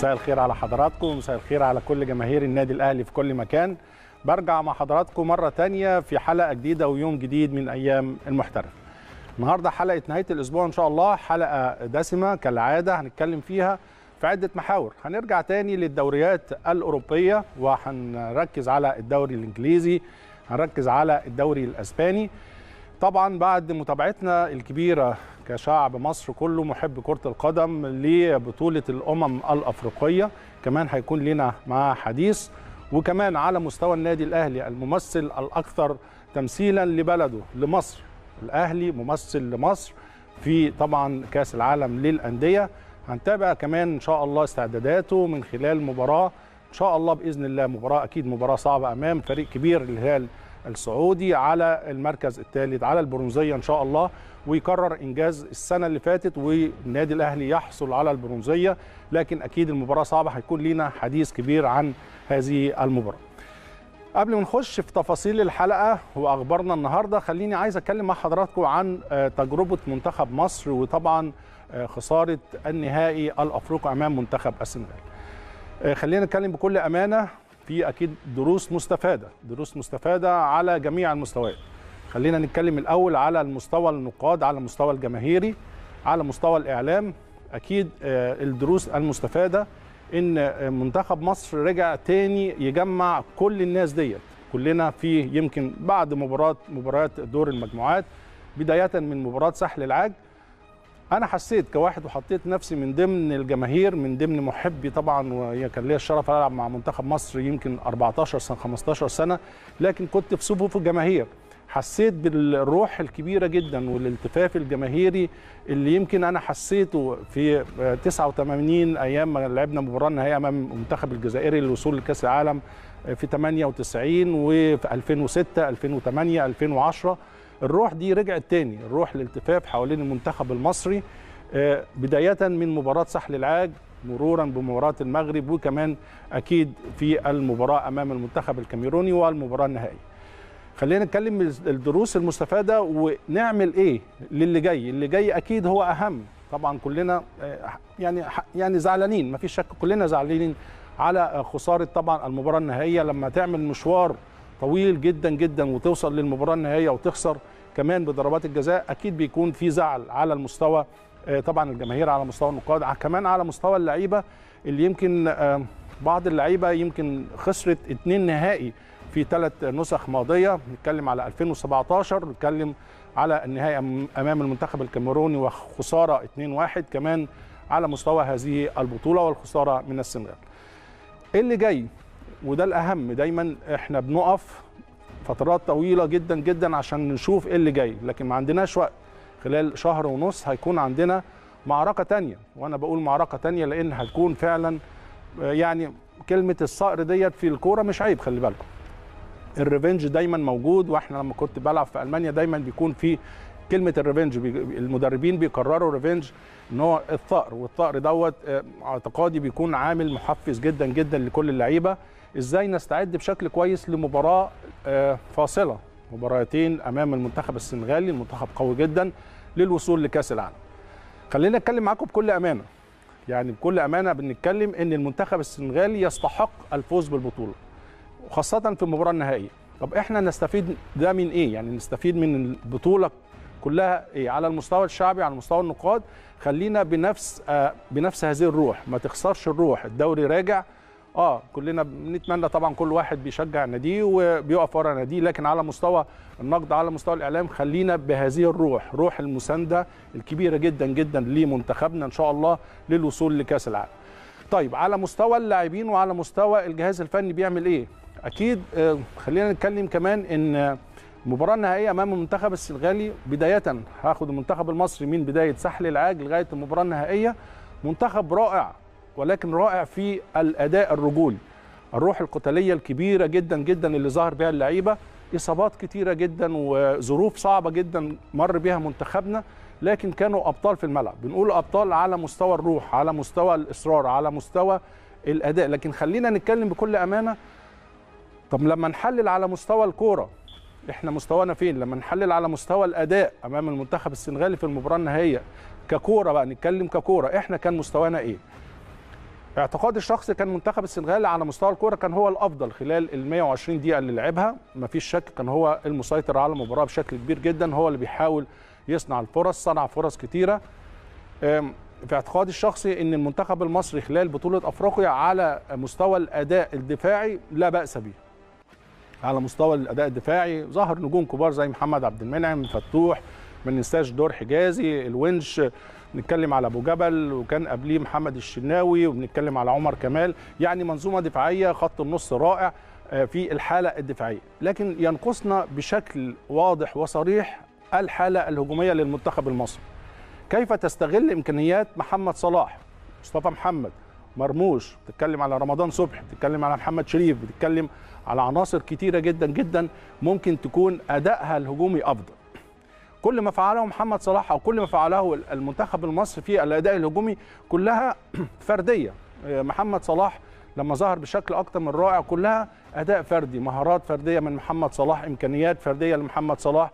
مساء الخير على حضراتكم، مساء الخير على كل جماهير النادي الأهلي في كل مكان. برجع مع حضراتكم مرة تانية في حلقة جديدة ويوم جديد من أيام المحترف. النهاردة حلقة نهاية الأسبوع إن شاء الله، حلقة دسمة كالعادة هنتكلم فيها في عدة محاور. هنرجع تاني للدوريات الأوروبية وهنركز على الدوري الإنجليزي، هنركز على الدوري الأسباني. طبعا بعد متابعتنا الكبيرة كشعب مصر كله محب كرة القدم لبطولة الأمم الأفريقية، كمان هيكون لنا مع حديث، وكمان على مستوى النادي الأهلي الممثل الأكثر تمثيلا لبلده لمصر. الأهلي ممثل لمصر في طبعا كأس العالم للأندية. هنتابع كمان إن شاء الله استعداداته من خلال مباراة إن شاء الله بإذن الله، مباراة أكيد مباراة صعبة أمام فريق كبير الهلال السعودي على المركز الثالث على البرونزية إن شاء الله، ويكرر إنجاز السنة اللي فاتت والنادي الأهلي يحصل على البرونزية. لكن أكيد المباراة صعبة، هيكون لنا حديث كبير عن هذه المباراة. قبل ما نخش في تفاصيل الحلقة وأخبارنا النهاردة، خليني عايز أتكلم مع حضراتكم عن تجربة منتخب مصر وطبعا خسارة النهائي الأفريقي أمام منتخب السنغال. خلينا نتكلم بكل أمانة، في أكيد دروس مستفادة على جميع المستويات. خلينا نتكلم الأول على المستوى النقاد، على المستوى الجماهيري، على مستوى الإعلام. أكيد الدروس المستفادة إن منتخب مصر رجع تاني يجمع كل الناس ديت، كلنا فيه يمكن بعد مباريات دور المجموعات، بداية من مباراة ساحل العاج. أنا حسيت كواحد وحطيت نفسي من ضمن الجماهير، من ضمن محبي طبعا، وكان ليا الشرف ألعب مع منتخب مصر يمكن 14 سنة 15 سنة، لكن كنت في صفوف الجماهير. حسيت بالروح الكبيرة جدا والالتفاف الجماهيري اللي يمكن أنا حسيته في 89 أيام ما لعبنا مباراة نهائية أمام المنتخب الجزائري للوصول لكأس العالم في 98، وفي 2006 2008 2010. الروح دي رجعت تاني، الروح الالتفاف حوالين المنتخب المصري، بداية من مباراة ساحل العاج مرورا بمباراة المغرب، وكمان أكيد في المباراة أمام المنتخب الكاميروني والمباراة النهائية. خلينا نتكلم الدروس المستفادة ونعمل إيه للي جاي. اللي جاي أكيد هو أهم. طبعا كلنا يعني زعلانين، مفيش شك، كلنا زعلانين على خسارة طبعا المباراة النهائية. لما تعمل مشوار طويل جدا جدا وتوصل للمباراة النهائية وتخسر كمان بضربات الجزاء، أكيد بيكون في زعل على المستوى طبعا الجماهير، على مستوى النقاد، كمان على مستوى اللعيبة اللي يمكن بعض اللعيبة يمكن خسرت 2 نهائي في 3 نسخ ماضية. نتكلم على 2017، نتكلم على النهائي أمام المنتخب الكاميروني وخسارة 2-1 كمان على مستوى هذه البطولة والخسارة من السنغال. اللي جاي وده الأهم، دايما احنا بنقف فترات طويلة جدا جدا عشان نشوف ايه اللي جاي، لكن ما عندناش وقت. خلال شهر ونص هيكون عندنا معركة تانية، وانا بقول معركة تانية لان هتكون فعلا يعني كلمة الصقر ديت في الكورة مش عيب. خلي بالكم الريفنج دايما موجود، واحنا لما كنت بلعب في ألمانيا دايما بيكون في كلمة الريفنج، المدربين بيكرروا ريفنج ان هو الثأر، والثأر دوت اعتقادي بيكون عامل محفز جدا جدا لكل اللعيبة. ازاي نستعد بشكل كويس لمباراة فاصلة، مباراتين امام المنتخب السنغالي، المنتخب قوي جدا للوصول لكأس العالم. خلينا نتكلم معاكم بكل امانة، يعني بكل امانة بنتكلم ان المنتخب السنغالي يستحق الفوز بالبطولة، وخاصة في المباراة النهائية. طب احنا نستفيد ده من ايه؟ يعني نستفيد من البطولة كلها ايه؟ على المستوى الشعبي، على المستوى النقاد، خلينا بنفس هذه الروح، ما تخسرش الروح. الدوري راجع، كلنا بنتمنى طبعا، كل واحد بيشجع ناديه وبيقف ورا ناديه، لكن على مستوى النقد، على مستوى الاعلام، خلينا بهذه الروح، روح المسانده الكبيره جدا جدا لمنتخبنا ان شاء الله للوصول لكاس العالم. طيب على مستوى اللاعبين وعلى مستوى الجهاز الفني بيعمل ايه؟ اكيد خلينا نتكلم كمان ان المباراه النهائيه امام المنتخب السنغالي، بدايه هاخد المنتخب المصري من بدايه ساحل العاج لغايه المباراه النهائيه، منتخب رائع، ولكن رائع في الاداء الرجولي، الروح القتاليه الكبيره جدا جدا اللي ظهر بها اللعيبه. اصابات كتيره جدا وظروف صعبه جدا مر بها منتخبنا، لكن كانوا ابطال في الملعب. بنقول ابطال على مستوى الروح، على مستوى الاصرار، على مستوى الاداء. لكن خلينا نتكلم بكل امانه، طب لما نحلل على مستوى الكوره احنا مستوانا فين؟ لما نحلل على مستوى الاداء امام المنتخب السنغالي في المباراه النهائيه ككوره بقى، نتكلم ككوره، احنا كان مستوانا ايه؟ اعتقادي الشخصي كان منتخب السنغال على مستوى الكوره كان هو الافضل خلال ال 120 دقيقه اللي لعبها، مفيش شك كان هو المسيطر على المباراه بشكل كبير جدا، هو اللي بيحاول يصنع الفرص، صنع فرص كتيره. في اعتقادي الشخصي ان المنتخب المصري خلال بطوله افريقيا على مستوى الاداء الدفاعي لا باس به. على مستوى الاداء الدفاعي ظهر نجوم كبار زي محمد عبد المنعم، فتوح، ما ننساش دور حجازي، الونش، بنتكلم على ابو جبل، وكان قبليه محمد الشناوي، وبنتكلم على عمر كمال. يعني منظومه دفاعيه، خط النص رائع في الحاله الدفاعيه، لكن ينقصنا بشكل واضح وصريح الحاله الهجوميه للمنتخب المصري. كيف تستغل امكانيات محمد صلاح، مصطفى محمد، مرموش، بتتكلم على رمضان صبحي، بتتكلم على محمد شريف، بتتكلم على عناصر كتيره جدا جدا ممكن تكون ادائها الهجومي افضل. كل ما فعله محمد صلاح او كل ما فعله المنتخب المصري في الاداء الهجومي كلها فرديه. محمد صلاح لما ظهر بشكل اكتر من رائع كلها اداء فردي، مهارات فرديه من محمد صلاح، امكانيات فرديه لمحمد صلاح.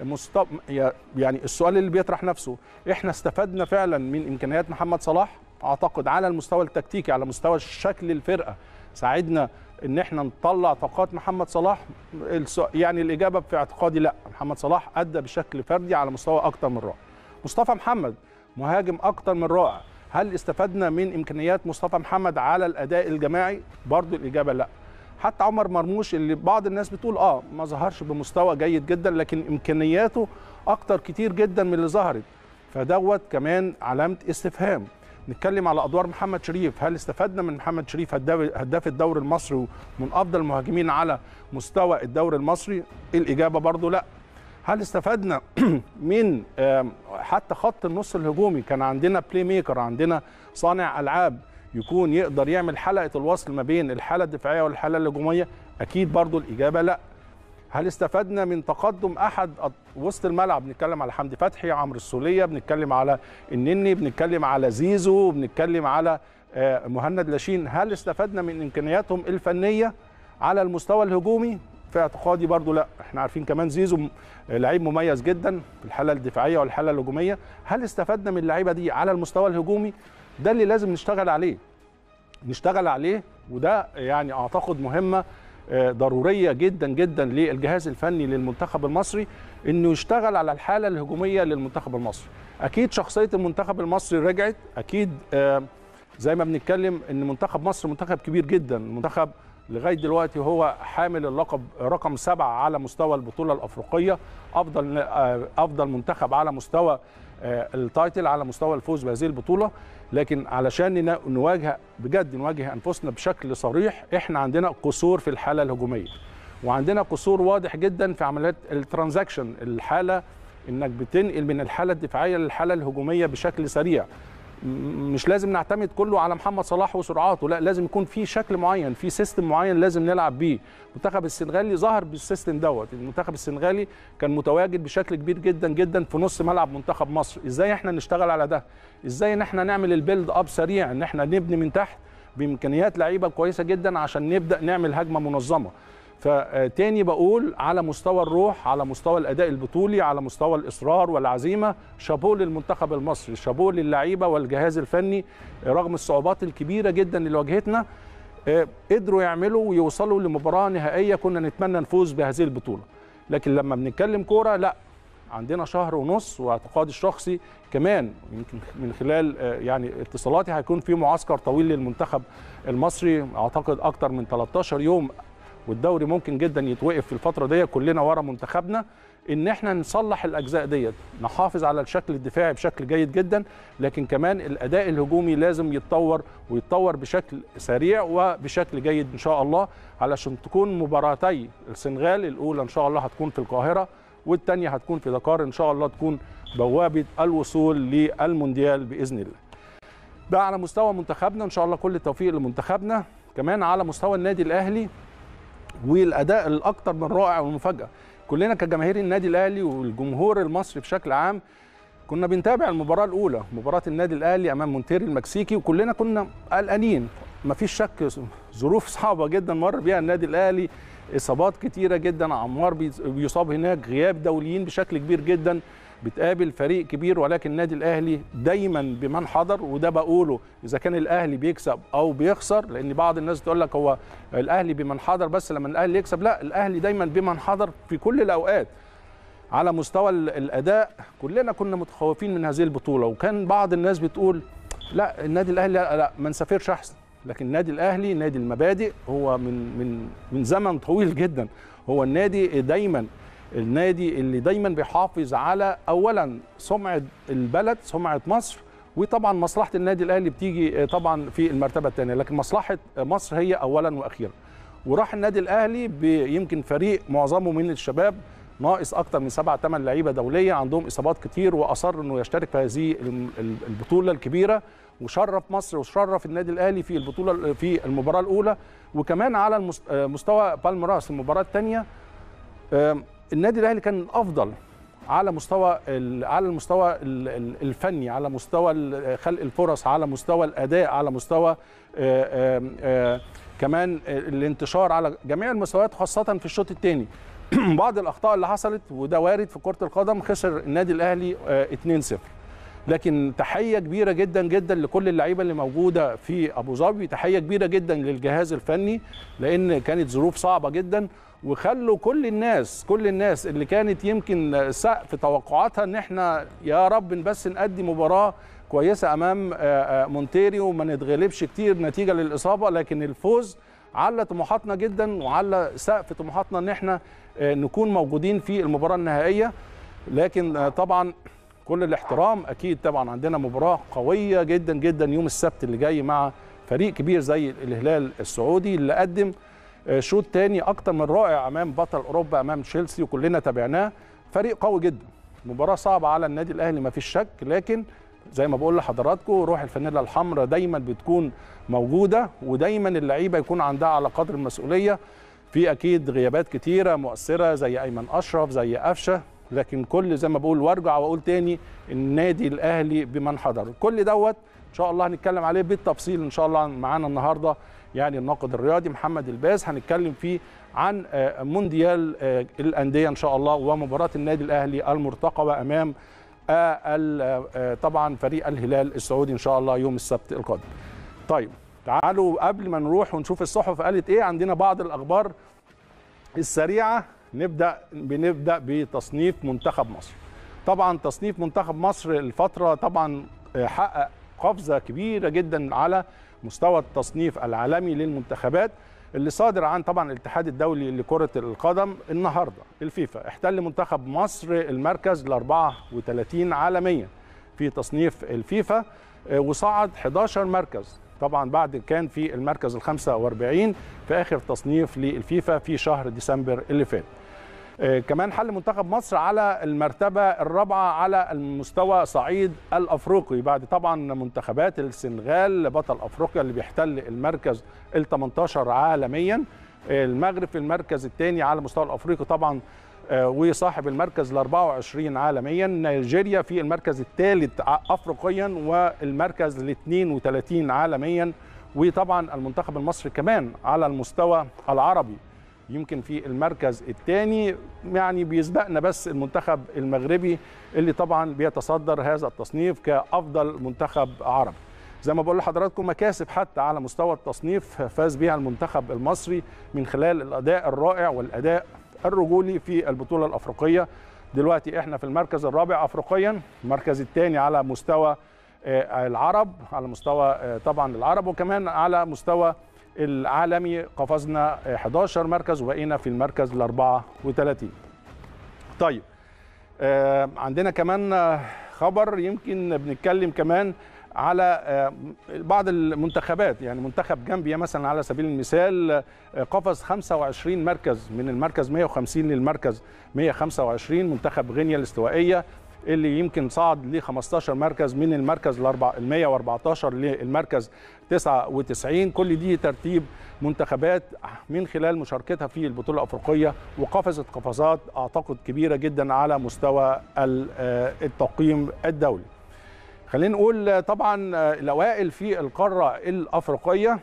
يعني السؤال اللي بيطرح نفسه، احنا استفدنا فعلا من امكانيات محمد صلاح؟ اعتقد على المستوى التكتيكي، على مستوى شكل الفرقه ساعدنا ان احنا نطلع طاقات محمد صلاح. يعني الاجابه في اعتقادي لا، محمد صلاح ادى بشكل فردي على مستوى اكتر من رائع. مصطفى محمد مهاجم اكتر من رائع، هل استفدنا من امكانيات مصطفى محمد على الاداء الجماعي؟ برضو الاجابه لا. حتى عمر مرموش اللي بعض الناس بتقول ما ظهرش بمستوى جيد جدا، لكن امكانياته اكتر كتير جدا من اللي ظهرت، فدوت كمان علامه استفهام. نتكلم على ادوار محمد شريف، هل استفدنا من محمد شريف هداف الدوري المصري ومن افضل المهاجمين على مستوى الدوري المصري؟ الاجابه برضو لا. هل استفدنا من حتى خط النص الهجومي؟ كان عندنا بلاي ميكر، عندنا صانع العاب يكون يقدر يعمل حلقه الوصل ما بين الحاله الدفاعيه والحاله الهجوميه؟ اكيد برضو الاجابه لا. هل استفدنا من تقدم احد وسط الملعب؟ بنتكلم على حمدي فتحي، عمرو السوليه، بنتكلم على النني، بنتكلم على زيزو، بنتكلم على مهند لاشين. هل استفدنا من امكانياتهم الفنيه على المستوى الهجومي؟ في اعتقادي برضو لا. احنا عارفين كمان زيزو لعيب مميز جدا في الحاله الدفاعيه والحاله الهجوميه. هل استفدنا من اللعيبه دي على المستوى الهجومي؟ ده اللي لازم نشتغل عليه، وده يعني اعتقد مهمه ضروريه جدا جدا للجهاز الفني للمنتخب المصري، انه يشتغل على الحاله الهجوميه للمنتخب المصري. اكيد شخصيه المنتخب المصري رجعت، اكيد زي ما بنتكلم ان منتخب مصر منتخب كبير جدا، المنتخب لغايه دلوقتي هو حامل اللقب رقم 7 على مستوى البطوله الافريقيه، افضل منتخب على مستوى التايتل، على مستوى الفوز بهذه البطوله. لكن علشان نواجه انفسنا بشكل صريح، احنا عندنا قصور في الحاله الهجوميه، وعندنا قصور واضح جدا في عمليات الترانزاكشن، الحاله انك بتنقل من الحاله الدفاعيه للحاله الهجوميه بشكل سريع. مش لازم نعتمد كله على محمد صلاح وسرعاته، لا، لازم يكون في شكل معين، في سيستم معين لازم نلعب بيه. المنتخب السنغالي ظهر بالسيستم دوت، المنتخب السنغالي كان متواجد بشكل كبير جدا جدا في نص ملعب منتخب مصر. ازاي احنا نشتغل على ده؟ ازاي ان احنا نعمل البيلد اب سريع، ان احنا نبني من تحت بامكانيات لعيبه كويسه جدا عشان نبدا نعمل هجمه منظمه. فتاني بقول على مستوى الروح، على مستوى الاداء البطولي، على مستوى الاصرار والعزيمه، شابوه للمنتخب المصري، شابوه للعيبه والجهاز الفني. رغم الصعوبات الكبيره جدا اللي واجهتنا قدروا يعملوا ويوصلوا لمباراه نهائيه كنا نتمنى نفوز بهذه البطوله. لكن لما بنتكلم كوره لا، عندنا شهر ونص، واعتقادي الشخصي كمان يمكن من خلال يعني اتصالاتي هيكون في معسكر طويل للمنتخب المصري، اعتقد اكتر من 13 يوم، والدوري ممكن جدا يتوقف في الفتره دي. كلنا ورا منتخبنا ان احنا نصلح الاجزاء ديت، نحافظ على الشكل الدفاعي بشكل جيد جدا، لكن كمان الاداء الهجومي لازم يتطور بشكل سريع وبشكل جيد ان شاء الله، علشان تكون مباراتي السنغال الاولى ان شاء الله هتكون في القاهره، والثانيه هتكون في دكار، ان شاء الله تكون بوابه الوصول للمونديال باذن الله. ده على مستوى منتخبنا، ان شاء الله كل التوفيق لمنتخبنا. كمان على مستوى النادي الاهلي والاداء الاكثر من رائع والمفاجاه، كلنا كجماهير النادي الاهلي والجمهور المصري بشكل عام كنا بنتابع المباراه الاولى، مباراه النادي الاهلي امام مونتيري المكسيكي، وكلنا كنا قلقانين. مفيش شك ظروف صعبه جدا مر بيها النادي الاهلي، اصابات كتيره جدا، عمار بيصاب هناك، غياب دوليين بشكل كبير جدا، بتقابل فريق كبير، ولكن النادي الاهلي دايما بمن حضر. وده بقوله اذا كان الاهلي بيكسب او بيخسر، لان بعض الناس تقول لك هو الاهلي بمن حضر بس لما الاهلي يكسب. لا، الاهلي دايما بمن حضر في كل الاوقات. على مستوى الاداء كلنا كنا متخوفين من هذه البطوله، وكان بعض الناس بتقول لا النادي الاهلي لا ما نسافرش احسن. لكن النادي الاهلي نادي المبادئ، هو من زمن طويل جدا هو النادي اللي دايما بيحافظ على اولا سمعه البلد، سمعه مصر، وطبعا مصلحه النادي الاهلي بتيجي طبعا في المرتبه الثانيه، لكن مصلحه مصر هي اولا واخيرا. وراح النادي الاهلي يمكن فريق معظمه من الشباب، ناقص اكثر من 7-8 لعيبه دوليه عندهم اصابات كتير، واصر انه يشترك في هذه البطوله الكبيره، وشرف مصر وشرف النادي الاهلي في البطوله في المباراه الاولى. وكمان على مستوى بالميراس المباراه الثانيه النادي الاهلي كان الافضل على المستوى الفني، على مستوى خلق الفرص، على مستوى الاداء، على مستوى كمان الانتشار، على جميع المستويات، خاصه في الشوط الثاني. بعض الاخطاء اللي حصلت وده وارد في كره القدم، خسر النادي الاهلي 2-0. لكن تحيه كبيره جدا جدا لكل اللعيبه اللي موجوده في ابو ظبي، تحيه كبيره جدا للجهاز الفني، لان كانت ظروف صعبه جدا، وخلوا كل الناس اللي كانت يمكن سقف توقعاتها ان احنا يا رب بس نأدي مباراه كويسه امام مونتيري وما نتغلبش كتير نتيجه للاصابه، لكن الفوز على طموحاتنا جدا وعلى سقف طموحاتنا ان احنا نكون موجودين في المباراه النهائيه. لكن طبعا كل الاحترام، اكيد طبعا عندنا مباراه قويه جدا جدا يوم السبت اللي جاي مع فريق كبير زي الهلال السعودي اللي قدم شوط تاني اكتر من رائع امام بطل اوروبا، امام تشيلسي، وكلنا تابعناه. فريق قوي جدا، مباراه صعبه على النادي الاهلي ما فيش شك، لكن زي ما بقول لحضراتكم روح الفانيلا الحمراء دايما بتكون موجوده، ودايما اللعيبه يكون عندها على قدر المسؤوليه. في اكيد غيابات كتيره مؤثره زي ايمن اشرف، زي قفشه، لكن كل زي ما بقول وارجع واقول تاني النادي الاهلي بمن حضر. كل دوت ان شاء الله هنتكلم عليه بالتفصيل ان شاء الله. معانا النهارده يعني الناقد الرياضي محمد الباز، هنتكلم فيه عن مونديال الانديه ان شاء الله، ومباراه النادي الاهلي المرتقبه امام طبعا فريق الهلال السعودي ان شاء الله يوم السبت القادم. طيب تعالوا قبل ما نروح ونشوف الصحف قالت ايه، عندنا بعض الاخبار السريعه. بنبدا بتصنيف منتخب مصر. طبعا تصنيف منتخب مصر الفتره طبعا حقق قفزه كبيره جدا على مستوى التصنيف العالمي للمنتخبات اللي صادر عن طبعا الاتحاد الدولي لكره القدم. النهارده الفيفا احتل منتخب مصر المركز ال 34 عالميا في تصنيف الفيفا، وصعد 11 مركز طبعا بعد كان في المركز ال 45 في اخر تصنيف للفيفا في شهر ديسمبر اللي فات. كمان حل منتخب مصر على المرتبة الرابعة على المستوى صعيد الأفريقي بعد طبعا منتخبات السنغال بطل أفريقيا اللي بيحتل المركز ال 18 عالميا، المغرب في المركز الثاني على المستوى الأفريقي طبعا وصاحب المركز ال 24 عالميا، نيجيريا في المركز الثالث أفريقيا والمركز ال 32 عالميا، وطبعا المنتخب المصري كمان على المستوى العربي يمكن في المركز الثاني، يعني بيسبقنا بس المنتخب المغربي اللي طبعا بيتصدر هذا التصنيف كأفضل منتخب عربي. زي ما بقول لحضراتكم مكاسب حتى على مستوى التصنيف فاز بها المنتخب المصري من خلال الأداء الرائع والأداء الرجولي في البطولة الأفريقية. دلوقتي احنا في المركز الرابع أفريقيا، المركز الثاني على مستوى العرب، على مستوى طبعا العرب، وكمان على مستوى العالمي قفزنا 11 مركز وبقينا في المركز ال 34. طيب عندنا كمان خبر يمكن بنتكلم كمان على بعض المنتخبات، يعني منتخب جامبيا مثلا على سبيل المثال قفز 25 مركز من المركز 150 للمركز 125، منتخب غينيا الاستوائية اللي يمكن صعد ل 15 مركز من المركز ال 114 للمركز 99. كل دي ترتيب منتخبات من خلال مشاركتها في البطولة الأفريقية، وقفزت قفزات أعتقد كبيرة جدا على مستوى التقييم الدولي. خلينا نقول طبعا الأوائل في القارة الأفريقية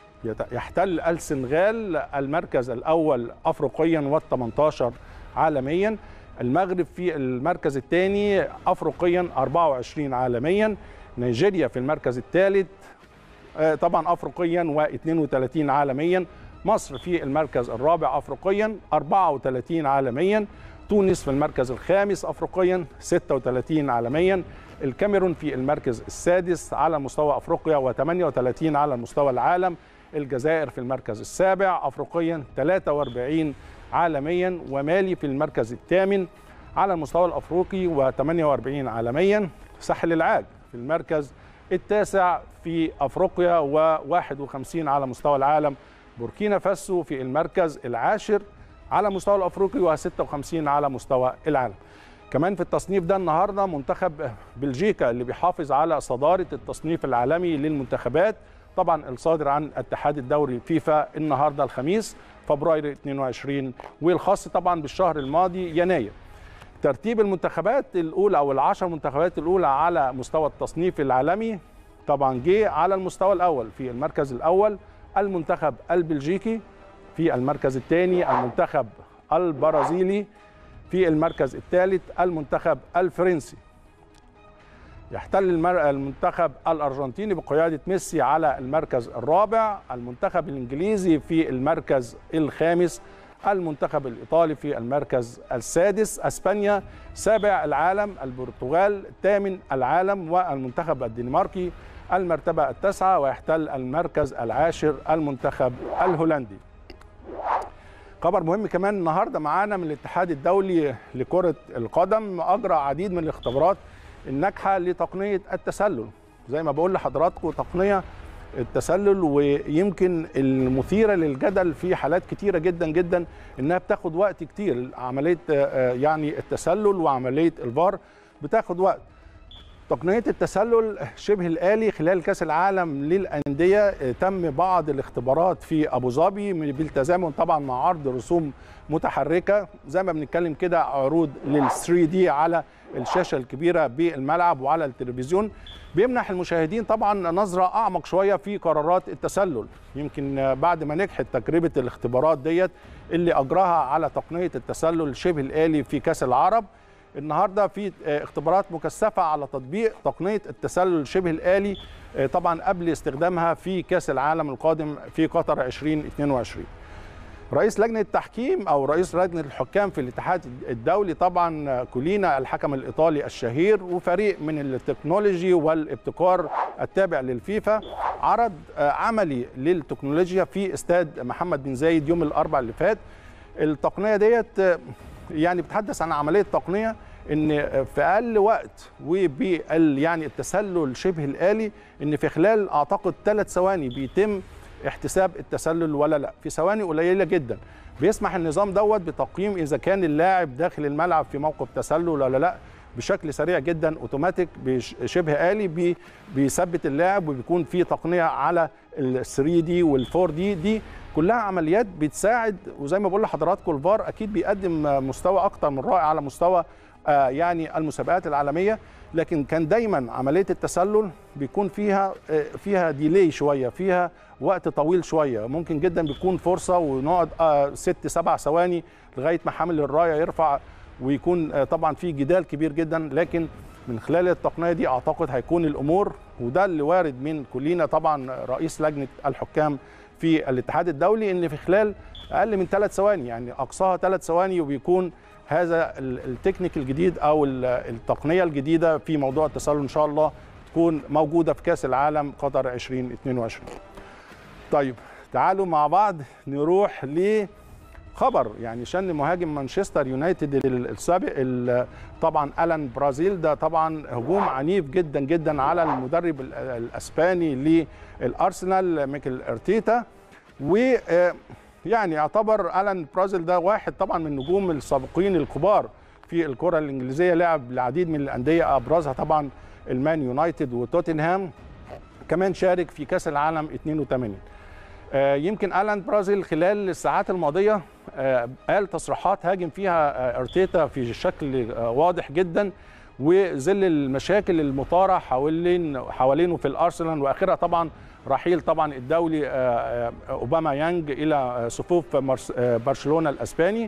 يحتل السنغال المركز الأول أفريقيا وال18 عالميا، المغرب في المركز الثاني افريقيا 24 عالميا. نيجيريا في المركز الثالث طبعا افريقيا و32 عالميا. مصر في المركز الرابع افريقيا 34 عالميا. تونس في المركز الخامس افريقيا 36 عالميا. الكاميرون في المركز السادس على مستوى افريقيا و38 على مستوى العالم. الجزائر في المركز السابع افريقيا 43 عالميا. ومالي في المركز الثامن على المستوى الافريقي و48 عالميا. ساحل العاج في المركز التاسع في افريقيا و51 على مستوى العالم. بوركينا فاسو في المركز العاشر على مستوى الافريقي و56 على مستوى العالم. كمان في التصنيف ده النهارده منتخب بلجيكا اللي بيحافظ على صداره التصنيف العالمي للمنتخبات، طبعا الصادر عن الاتحاد الدولي فيفا النهارده الخميس فبراير 22، والخاص طبعا بالشهر الماضي يناير. ترتيب المنتخبات الاولى او ال10 منتخبات الاولى على مستوى التصنيف العالمي طبعا جه على المستوى الاول. في المركز الاول المنتخب البلجيكي، في المركز الثاني المنتخب البرازيلي، في المركز الثالث المنتخب الفرنسي. يحتل المنتخب الارجنتيني بقياده ميسي على المركز الرابع. المنتخب الانجليزي في المركز الخامس. المنتخب الايطالي في المركز السادس. اسبانيا سابع العالم. البرتغال ثامن العالم. والمنتخب الدنماركي المرتبه التاسعه. ويحتل المركز العاشر المنتخب الهولندي. خبر مهم كمان النهارده معانا من الاتحاد الدولي لكرة القدم، أجرى عديد من الاختبارات الناجحة لتقنية التسلل. زي ما بقول لحضراتكم تقنية التسلل ويمكن المثيرة للجدل في حالات كتيرة جدا جدا إنها بتاخد وقت كتير. عملية يعني التسلل وعملية الفار بتاخد وقت. تقنية التسلل شبه الآلي خلال كأس العالم للأندية تم بعض الاختبارات في أبو ظبي بالتزامن طبعا مع عرض رسوم متحركة زي ما بنتكلم كده، عروض لل3D على الشاشة الكبيرة بالملعب وعلى التلفزيون، بيمنح المشاهدين طبعا نظرة أعمق شوية في قرارات التسلل. يمكن بعد ما نجحت تجربة الاختبارات ديت اللي أجراها على تقنية التسلل شبه الآلي في كأس العرب، النهارده في اختبارات مكثفه على تطبيق تقنيه التسلل شبه الآلي طبعا قبل استخدامها في كأس العالم القادم في قطر 2022. رئيس لجنه التحكيم او رئيس لجنه الحكام في الاتحاد الدولي طبعا كولينا الحكم الايطالي الشهير وفريق من التكنولوجي والابتكار التابع للفيفا عرض عملي للتكنولوجيا في استاد محمد بن زايد يوم الاربعاء اللي فات. التقنيه ديت يعني بتحدث عن عمليه تقنيه ان في اقل وقت يعني التسلل شبه الآلي ان في خلال اعتقد 3 ثواني بيتم احتساب التسلل ولا لا، في ثواني قليله جدا. بيسمح النظام دوت بتقييم اذا كان اللاعب داخل الملعب في موقف تسلل ولا لا بشكل سريع جدا اوتوماتيك شبه آلي، بيثبت اللاعب وبيكون في تقنيه على ال3D وال4D. دي كلها عمليات بتساعد، وزي ما بقول لحضراتكم الفار اكيد بيقدم مستوى اكتر من رائع على مستوى يعني المسابقات العالميه، لكن كان دايما عمليه التسلل بيكون فيها ديلي شويه، فيها وقت طويل شويه، ممكن جدا بيكون فرصه ونقعد 6-7 ثواني لغايه ما حامل الرايه يرفع، ويكون طبعا في جدال كبير جدا. لكن من خلال التقنيه دي اعتقد هيكون الامور، وده اللي وارد من كلنا طبعا رئيس لجنه الحكام في الاتحاد الدولي، ان في خلال اقل من 3 ثواني يعني اقصاها 3 ثواني وبيكون هذا التكنيك الجديد او التقنيه الجديده في موضوع التسلل ان شاء الله تكون موجوده في كاس العالم قطر 2022. طيب تعالوا مع بعض نروح لخبر يعني شن مهاجم مانشستر يونايتد السابق طبعا ألان برازيل. ده طبعا هجوم عنيف جدا جدا على المدرب الاسباني للارسنال ميكل ارتيتا، ويعني يعتبر ألان برازيل ده واحد طبعا من النجوم السابقين الكبار في الكره الانجليزيه، لعب العديد من الانديه ابرزها طبعا المان يونايتد وتوتنهام، كمان شارك في كاس العالم 82. يمكن ألان برازيل خلال الساعات الماضيه قال تصريحات هاجم فيها ارتيتا في شكل واضح جدا، وظل المشاكل المثاره حوالينه في الارسنال، واخرها طبعا رحيل طبعا الدولي اوباما يانج الى صفوف برشلونه الاسباني.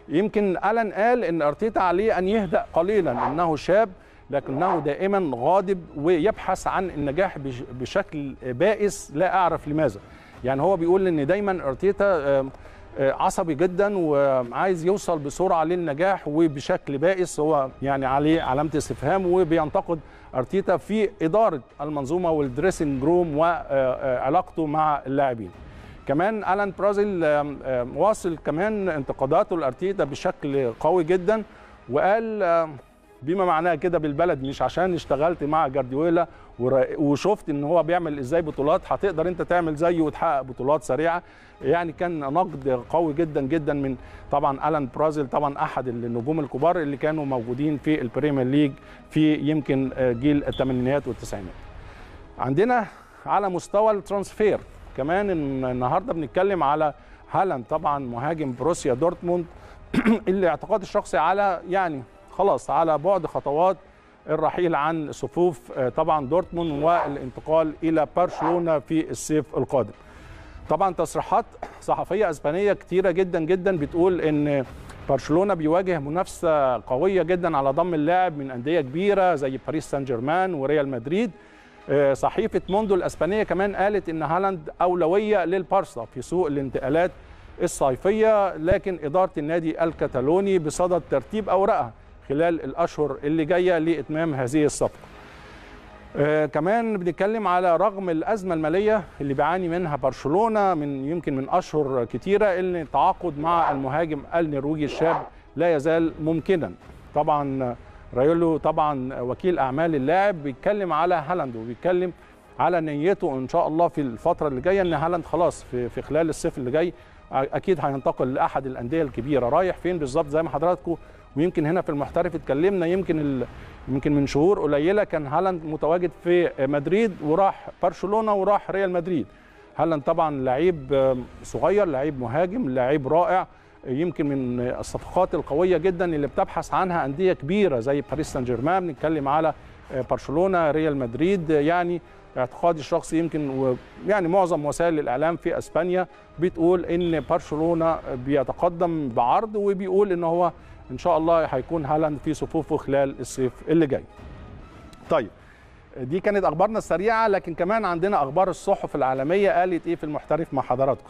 يمكن ألان قال ان ارتيتا عليه ان يهدأ قليلا، انه شاب لكنه دائما غاضب ويبحث عن النجاح بشكل بائس لا اعرف لماذا. يعني هو بيقول ان دايما ارتيتا عصبي جدا وعايز يوصل بسرعه للنجاح وبشكل بائس، هو يعني عليه علامه استفهام، وبينتقد ارتيتا في اداره المنظومه والدريسنج روم وعلاقته مع اللاعبين. كمان ألان برازيل واصل كمان انتقاداته لارتيتا بشكل قوي جدا، وقال بما معناه كده بالبلد، مش عشان اشتغلت مع جارديولا وشفت ان هو بيعمل ازاي بطولات هتقدر انت تعمل زيه وتحقق بطولات سريعه. يعني كان نقد قوي جدا جدا من طبعا ألان برازيل، طبعا احد النجوم الكبار اللي كانوا موجودين في البريمير ليج في يمكن جيل الثمانينات والتسعينات. عندنا على مستوى الترانسفير كمان النهارده بنتكلم على هالاند، طبعا مهاجم بروسيا دورتموند اللي اعتقادي الشخصي على يعني خلاص على بعد خطوات الرحيل عن صفوف طبعا دورتموند والانتقال الى برشلونه في الصيف القادم. طبعا تصريحات صحفيه اسبانيه كتيره جدا جدا بتقول ان برشلونه بيواجه منافسه قويه جدا على ضم اللاعب من انديه كبيره زي باريس سان جيرمان وريال مدريد. صحيفه موندو الاسبانيه كمان قالت ان هالاند اولويه للبارسا في سوق الانتقالات الصيفيه، لكن اداره النادي الكتالوني بصدد ترتيب اوراقها خلال الاشهر اللي جايه لاتمام هذه الصفقه. كمان بنتكلم على رغم الازمه الماليه اللي بيعاني منها برشلونه يمكن من اشهر كتيره، ان التعاقد مع المهاجم النرويجي الشاب لا يزال ممكنا. طبعا رايولو طبعا وكيل اعمال اللاعب بيتكلم على هالاند وبيتكلم على نيته ان شاء الله في الفتره اللي جايه، ان هالاند خلاص في خلال الصيف اللي جاي اكيد هينتقل لاحد الانديه الكبيره. رايح فين بالظبط زي ما حضراتكم ويمكن هنا في المحترف اتكلمنا، يمكن من شهور قليله كان هالاند متواجد في مدريد وراح برشلونه وراح ريال مدريد. هالاند طبعا لعيب صغير، لعيب مهاجم، لعيب رائع، يمكن من الصفقات القويه جدا اللي بتبحث عنها انديه كبيره زي باريس سان جيرمان، بنتكلم على برشلونه، ريال مدريد. يعني اعتقادي الشخصي يمكن يعني معظم وسائل الاعلام في اسبانيا بتقول ان برشلونه بيتقدم بعرض، وبيقول ان هو ان شاء الله هيكون هالاند في صفوفه خلال الصيف اللي جاي. طيب دي كانت اخبارنا السريعه، لكن كمان عندنا اخبار الصحف العالميه قالت ايه في المحترف مع حضراتكم.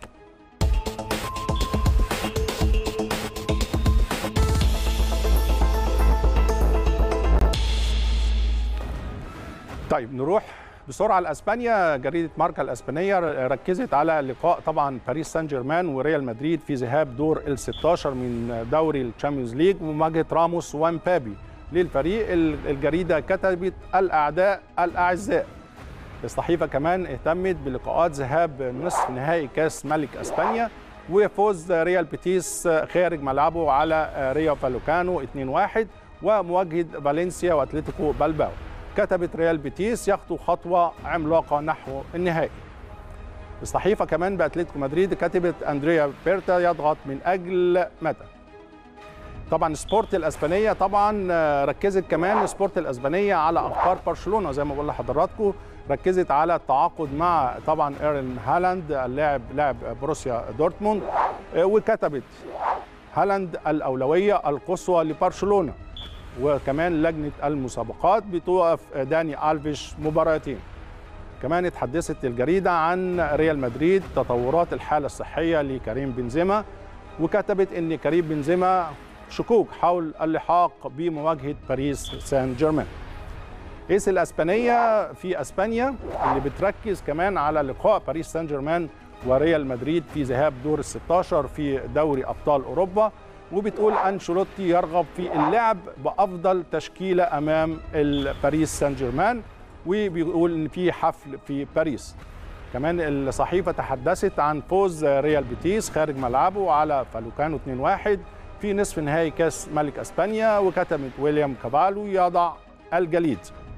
طيب نروح بسرعه لاسبانيا. جريده ماركا الاسبانيه ركزت على لقاء طبعا باريس سان جيرمان وريال مدريد في ذهاب دور ال16 من دوري الشامبيونز ليج ومواجهه راموس ومبابي للفريق. الجريده كتبت الاعداء الاعزاء. الصحيفه كمان اهتمت بلقاءات ذهاب نصف نهائي كاس ملك اسبانيا وفوز ريال بيتيس خارج ملعبه على ريو فالوكانو 2-1 ومواجهه فالنسيا واتلتيكو بلباو. كتبت ريال بيتيس يخطو خطوة عملاقة نحو النهائي. الصحيفة كمان بأتلتيكو مدريد كتبت أندريا بيرتا يضغط من أجل متى. طبعا سبورت الأسبانية طبعا ركزت كمان سبورت الأسبانية على أخبار برشلونة زي ما بقول لحضراتكم، ركزت على التعاقد مع طبعا ايرلين هالاند لاعب بروسيا دورتموند، وكتبت هالاند الأولوية القصوى لبرشلونة، وكمان لجنة المسابقات بتوقف داني ألفيش مباراتين. كمان اتحدثت الجريدة عن ريال مدريد تطورات الحالة الصحية لكريم بنزيما، وكتبت ان كريم بنزيما شكوك حول اللحاق بمواجهة باريس سان جيرمان. إيس الأسبانية في أسبانيا اللي بتركز كمان على لقاء باريس سان جيرمان وريال مدريد في ذهاب دور ال16 في دوري أبطال أوروبا، وبتقول أنشيلوتي يرغب في اللعب بأفضل تشكيلة أمام باريس سان جيرمان، وبيقول إن في حفل في باريس. كمان الصحيفة تحدثت عن فوز ريال بيتيس خارج ملعبه على فالوكانو 2-1 في نصف نهائي كاس ملك اسبانيا، وكتبت ويليام كابالو يضع الجليد.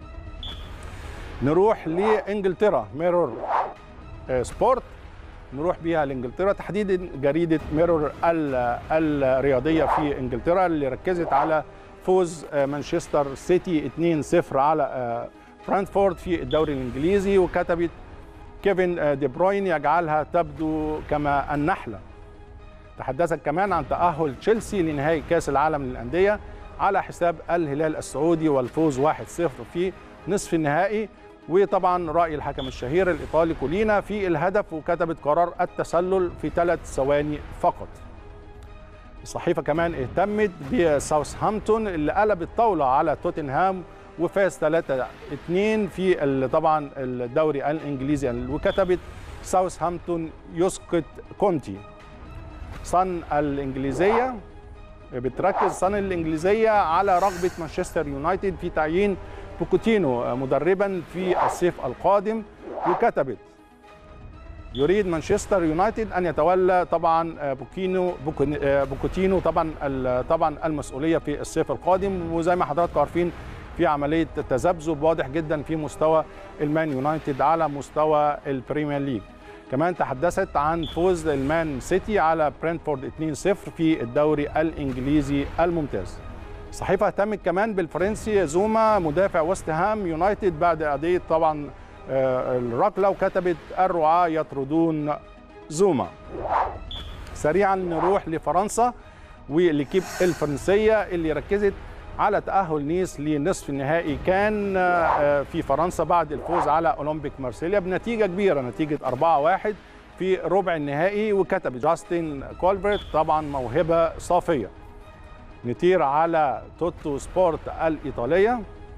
نروح لانجلترا، ميرور سبورت نروح بيها لانجلترا، تحديدا جريده ميرور الرياضيه في انجلترا اللي ركزت على فوز مانشستر سيتي 2-0 على برانتفورد في الدوري الانجليزي، وكتبت كيفن دي بروين يجعلها تبدو كما النحله. تحدثت كمان عن تأهل تشيلسي لنهائي كأس العالم للأندية على حساب الهلال السعودي والفوز 1-0 في نصف النهائي. وطبعا رأي الحكم الشهير الإيطالي كولينا في الهدف، وكتبت قرار التسلل في 3 ثواني فقط. الصحيفة كمان اهتمت بساوثهامبتون اللي قلب الطاولة على توتنهام وفاز 3-2 في طبعا الدوري الإنجليزي، وكتبت ساوثهامبتون يسقط كونتي. صن الإنجليزية بتركز صن الإنجليزية على رغبة مانشستر يونايتد في تعيين بوكوتينو مدربا في الصيف القادم، وكتبت يريد مانشستر يونايتد ان يتولى طبعا بوكوتينو طبعا المسؤوليه في الصيف القادم. وزي ما حضراتكم عارفين في عمليه تذبذب واضح جدا في مستوى المان يونايتد على مستوى البريمير ليج. كمان تحدثت عن فوز المان سيتي على برينتفورد 2-0 في الدوري الانجليزي الممتاز. الصحيفه اهتمت كمان بالفرنسي زوما مدافع وست هام يونايتد بعد قضيه طبعا الركله، وكتبت الرعاة يطردون زوما. سريعا نروح لفرنسا والكيب الفرنسيه اللي ركزت على تأهل نيس لنصف النهائي كان في فرنسا بعد الفوز على اولمبيك مارسيليا بنتيجه كبيره، نتيجه 4-1 في ربع النهائي، وكتب جاستن كولبرت طبعا موهبه صافيه. نطير على توتو سبورت الإيطالية.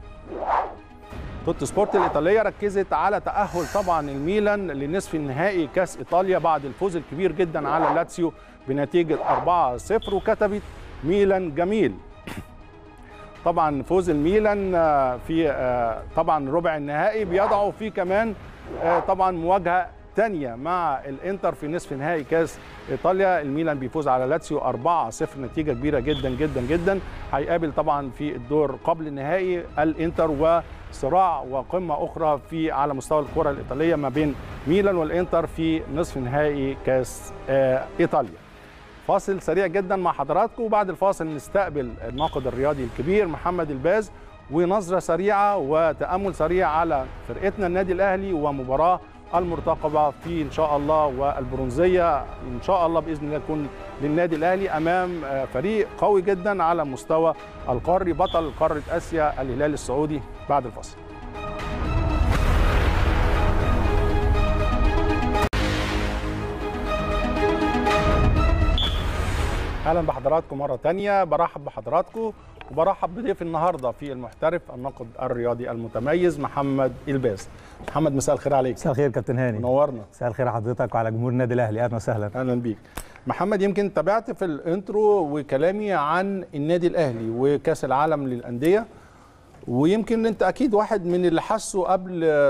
توتو سبورت الإيطالية ركزت على تأهل طبعا الميلان لنصف النهائي كأس إيطاليا بعد الفوز الكبير جدا على لاتسيو بنتيجة 4-0، وكتبت ميلان جميل. طبعا فوز الميلان في طبعا ربع النهائي بيضعوا فيه كمان طبعا مواجهة ثانية مع الانتر في نصف نهائي كاس ايطاليا. الميلان بيفوز على لاتسيو 4-0، نتيجة كبيرة جدا جدا جدا. هيقابل طبعا في الدور قبل النهائي الانتر، وصراع وقمة أخرى في على مستوى الكرة الإيطالية ما بين ميلان والانتر في نصف نهائي كاس ايطاليا. فاصل سريع جدا مع حضراتكم، وبعد الفاصل نستقبل الناقد الرياضي الكبير محمد الباز ونظرة سريعة وتأمل سريع على فرقتنا النادي الأهلي ومباراة المرتقبة في إن شاء الله، والبرونزية إن شاء الله بإذن الله تكون للنادي الأهلي أمام فريق قوي جدا على مستوى القاري، بطل قارة آسيا الهلال السعودي. بعد الفاصل. اهلا بحضراتكم مره ثانيه، برحب بحضراتكم وبرحب بضيف النهارده في المحترف الناقد الرياضي المتميز محمد الباز. محمد مساء الخير عليك. مساء الخير كابتن هاني. منورنا. مساء الخير حضرتك وعلى جمهور النادي الاهلي، اهلا وسهلا. اهلا بيك محمد. يمكن تابعت في الانترو وكلامي عن النادي الاهلي وكاس العالم للانديه، ويمكن انت اكيد واحد من اللي حسوا قبل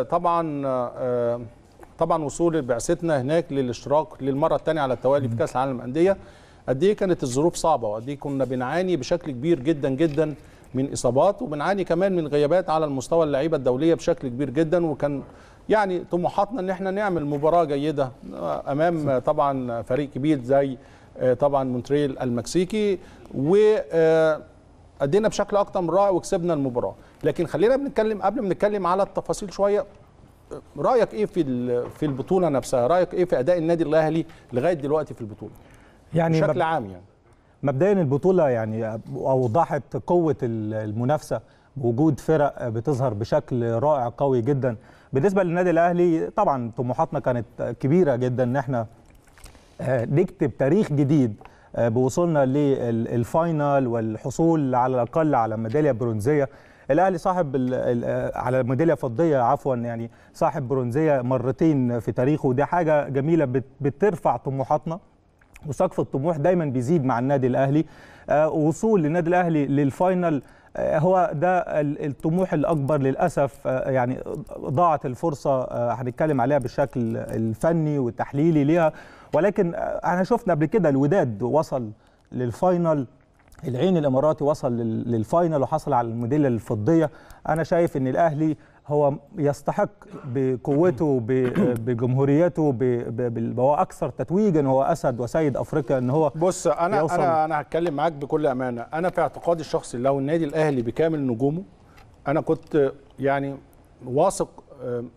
طبعا وصول بعثتنا هناك للاشتراك للمره الثانيه على التوالي في كاس العالم للانديه، قد ايه كانت الظروف صعبه، وقد ايه كنا بنعاني بشكل كبير جدا جدا من اصابات، وبنعاني كمان من غيابات على المستوى اللعيبه الدوليه بشكل كبير جدا. وكان يعني طموحاتنا ان احنا نعمل مباراه جيده امام طبعا فريق كبير زي طبعا مونتريال المكسيكي، وادينا بشكل اكتر من رائع وكسبنا المباراه. لكن خلينا بنتكلم قبل ما نتكلم على التفاصيل شويه، رايك ايه في البطوله نفسها؟ رايك ايه في اداء النادي الاهلي لغايه دلوقتي في البطوله يعني بشكل عام؟ يعني مبدئيا البطوله يعني اوضحت قوه المنافسه بوجود فرق بتظهر بشكل رائع قوي جدا. بالنسبه للنادي الاهلي طبعا طموحاتنا كانت كبيره جدا ان احنا نكتب تاريخ جديد بوصولنا للفاينل والحصول على الاقل على ميداليه برونزيه. الاهلي صاحب على ميداليه فضيه عفوا، يعني صاحب برونزيه مرتين في تاريخه، ودي حاجه جميله بترفع طموحاتنا، وسقف الطموح دايما بيزيد مع النادي الاهلي. وصول النادي الاهلي للفاينل هو ده الطموح الاكبر. للاسف يعني ضاعت الفرصه، هنتكلم عليها بالشكل الفني والتحليلي ليها، ولكن احنا شفنا قبل كده الوداد وصل للفاينل، العين الاماراتي وصل للفاينل وحصل على الميداليه الفضيه. انا شايف ان الاهلي هو يستحق بقوته بجمهوريته هو اكثر تتويجا، هو اسد وسيد افريقيا ان هو بص انا هتكلم معاك بكل امانه. انا في اعتقادي الشخصي لو النادي الاهلي بكامل نجومه، انا كنت يعني واثق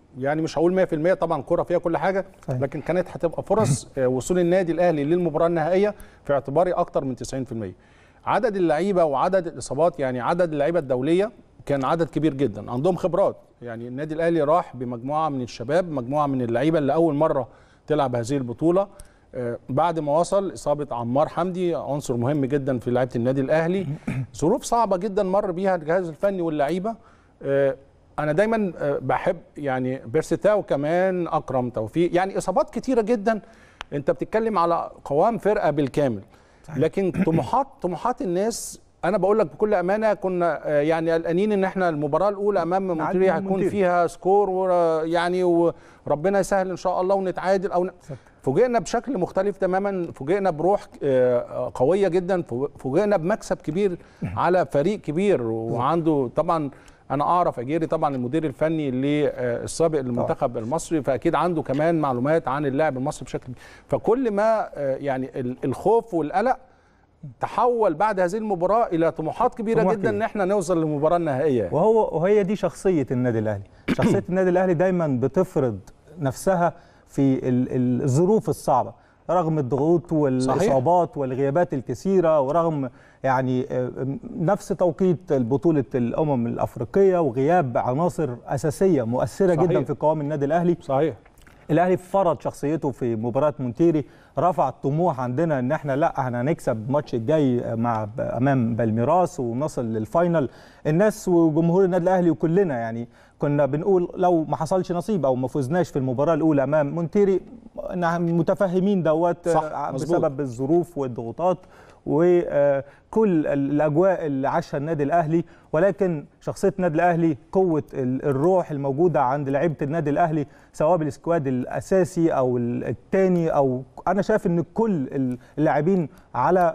يعني مش هقول 100%، طبعا كرة فيها كل حاجه، لكن كانت هتبقى فرص وصول النادي الاهلي للمباراه النهائيه في اعتباري اكتر من 90%. عدد اللعيبه وعدد الاصابات، يعني عدد اللعيبه الدوليه كان عدد كبير جدا، عندهم خبرات. يعني النادي الاهلي راح بمجموعه من الشباب، مجموعه من اللعيبه اللي اول مره تلعب هذه البطوله. بعد ما وصل اصابه عمار حمدي، عنصر مهم جدا في لعيبه النادي الاهلي. ظروف صعبه جدا مر بيها الجهاز الفني واللعيبه. انا دايما بحب يعني بيرسيتاو كمان، اكرم توفيق، يعني اصابات كتيره جدا. انت بتتكلم على قوام فرقه بالكامل، لكن طموحات الناس، انا بقول لك بكل امانه كنا يعني قلقانين ان احنا المباراه الاولى امام مونتري هيكون فيها سكور يعني وربنا يسهل ان شاء الله ونتعادل او فوجئنا بشكل مختلف تماما، فوجئنا بروح قويه جدا، فوجئنا بمكسب كبير على فريق كبير وعنده طبعا. انا اعرف اجيري طبعا المدير الفني للسابق للمنتخب المصري، فاكيد عنده كمان معلومات عن اللاعب المصري بشكل كبير. فكل ما يعني الخوف والقلق تحول بعد هذه المباراه الى طموحات كبيره جدا ان احنا نوصل للمباراه النهائيه. وهي دي شخصيه النادي الاهلي. شخصيه النادي الاهلي دايما بتفرض نفسها في الظروف الصعبه رغم الضغوط والاصابات والغيابات الكثيره، ورغم يعني نفس توقيت بطوله الامم الافريقيه وغياب عناصر اساسيه مؤثره جدا في قوام النادي الاهلي. صحيح. الاهلي فرض شخصيته في مباراه مونتيري، رفع الطموح عندنا ان احنا لا احنا هنكسب الماتش الجاي امام بالميراس ونصل للفاينل. الناس وجمهور النادي الاهلي وكلنا يعني كنا بنقول لو ما حصلش نصيب او ما فزناش في المباراه الاولى امام مونتيري، متفاهمين دوت بسبب الظروف والضغوطات وكل الاجواء اللي عاشها النادي الاهلي. ولكن شخصيه النادي الاهلي، قوه الروح الموجوده عند لعيبه النادي الاهلي سواء بالسكواد الاساسي او الثاني، او انا شايف ان كل اللاعبين على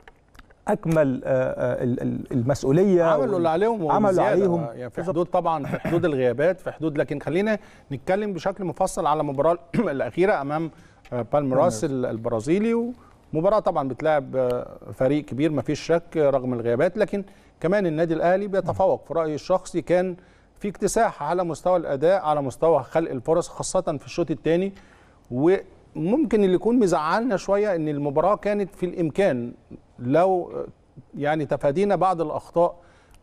اكمل المسؤوليه، عملوا اللي عليهم عملوا عليهم يعني في حدود طبعا، في حدود الغيابات، في حدود. لكن خلينا نتكلم بشكل مفصل على المباراه الاخيره امام بالميراس البرازيلي. مباراة طبعا بتلعب فريق كبير ما فيش شك رغم الغيابات، لكن كمان النادي الاهلي بيتفوق في رايي الشخصي. كان في اكتساح على مستوى الاداء، على مستوى خلق الفرص خاصه في الشوط الثاني. وممكن اللي يكون مزعلنا شويه ان المباراه كانت في الامكان لو يعني تفادينا بعض الاخطاء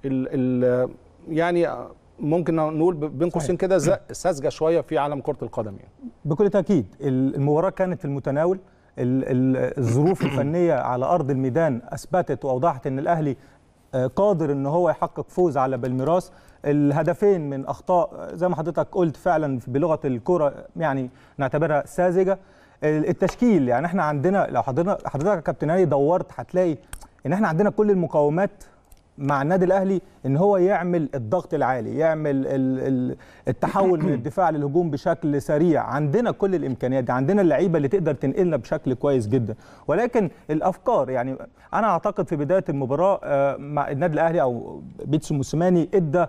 يعني ممكن نقول بين قوسين كده ساذجه شويه في عالم كره القدم يعني. بكل تاكيد المباراه كانت في المتناول. الظروف الفنيه على ارض الميدان اثبتت واوضحت ان الاهلي قادر ان هو يحقق فوز على بالميراس. الهدفين من اخطاء زي ما حضرتك قلت فعلا بلغه الكره يعني نعتبرها ساذجه. التشكيل يعني احنا عندنا، لو حضرتك يا كابتن علي دورت هتلاقي ان احنا عندنا كل المقومات مع النادي الاهلي ان هو يعمل الضغط العالي، يعمل التحول من الدفاع للهجوم بشكل سريع. عندنا كل الامكانيات دي، عندنا اللعيبه اللي تقدر تنقلنا بشكل كويس جدا. ولكن الافكار يعني انا اعتقد في بدايه المباراه مع النادي الاهلي او بيتسو موسيماني ادى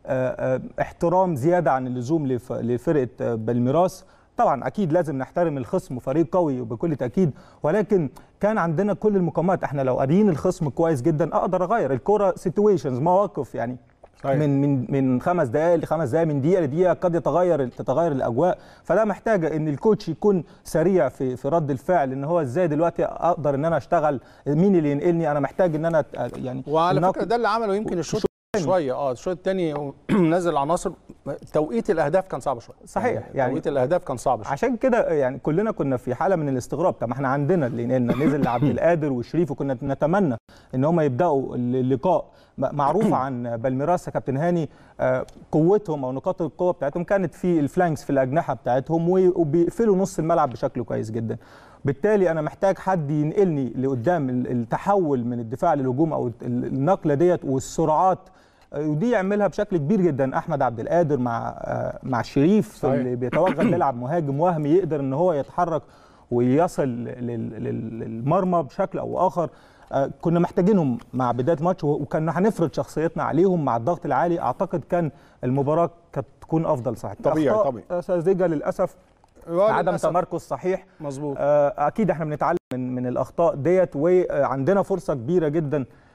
احترام زياده عن اللزوم لفرقه بالميراس. طبعا اكيد لازم نحترم الخصم وفريق قوي بكل تاكيد، ولكن كان عندنا كل المقومات. احنا لو قاريين الخصم كويس جدا اقدر اغير الكره، سيتويشنز، مواقف يعني من 5 دقائق ل5 دقائق، من دقيقه لدقيقه قد تتغير الاجواء. فده محتاجه ان الكوتش يكون سريع في رد الفعل، ان هو ازاي دلوقتي اقدر ان انا اشتغل، مين اللي ينقلني، انا محتاج ان انا يعني. وعلى فكره ده اللي عمله يمكن الشوط شويه الشوط الثاني نزل عناصر. توقيت الاهداف كان صعب شويه. صحيح يعني توقيت الاهداف كان صعب شويه. عشان كده يعني كلنا كنا في حاله من الاستغراب. طب ما احنا عندنا اللي نزل عبد القادر وشريف، وكنا نتمنى ان هم يبداوا اللقاء. معروفه عن بالميراس يا كابتن هاني قوتهم او نقاط القوه بتاعتهم كانت في الفلانكس، في الاجنحه بتاعتهم، وبيقفلوا نص الملعب بشكل كويس جدا. بالتالي انا محتاج حد ينقلني لقدام، التحول من الدفاع للهجوم او النقله ديت والسرعات، ودي يعملها بشكل كبير جدا احمد عبد القادر مع الشريف اللي بيتوغل يلعب مهاجم وهمي يقدر ان هو يتحرك ويصل للمرمى بشكل او اخر. كنا محتاجينهم مع بدايه الماتش، وكنا هنفرض شخصيتنا عليهم مع الضغط العالي. اعتقد كان المباراه كانت تكون افضل. صحيح طبيعي ساذجه للاسف، عدم تمركز صحيح. مظبوط. اكيد احنا بنتعلم من الاخطاء ديت، وعندنا فرصه كبيره جدا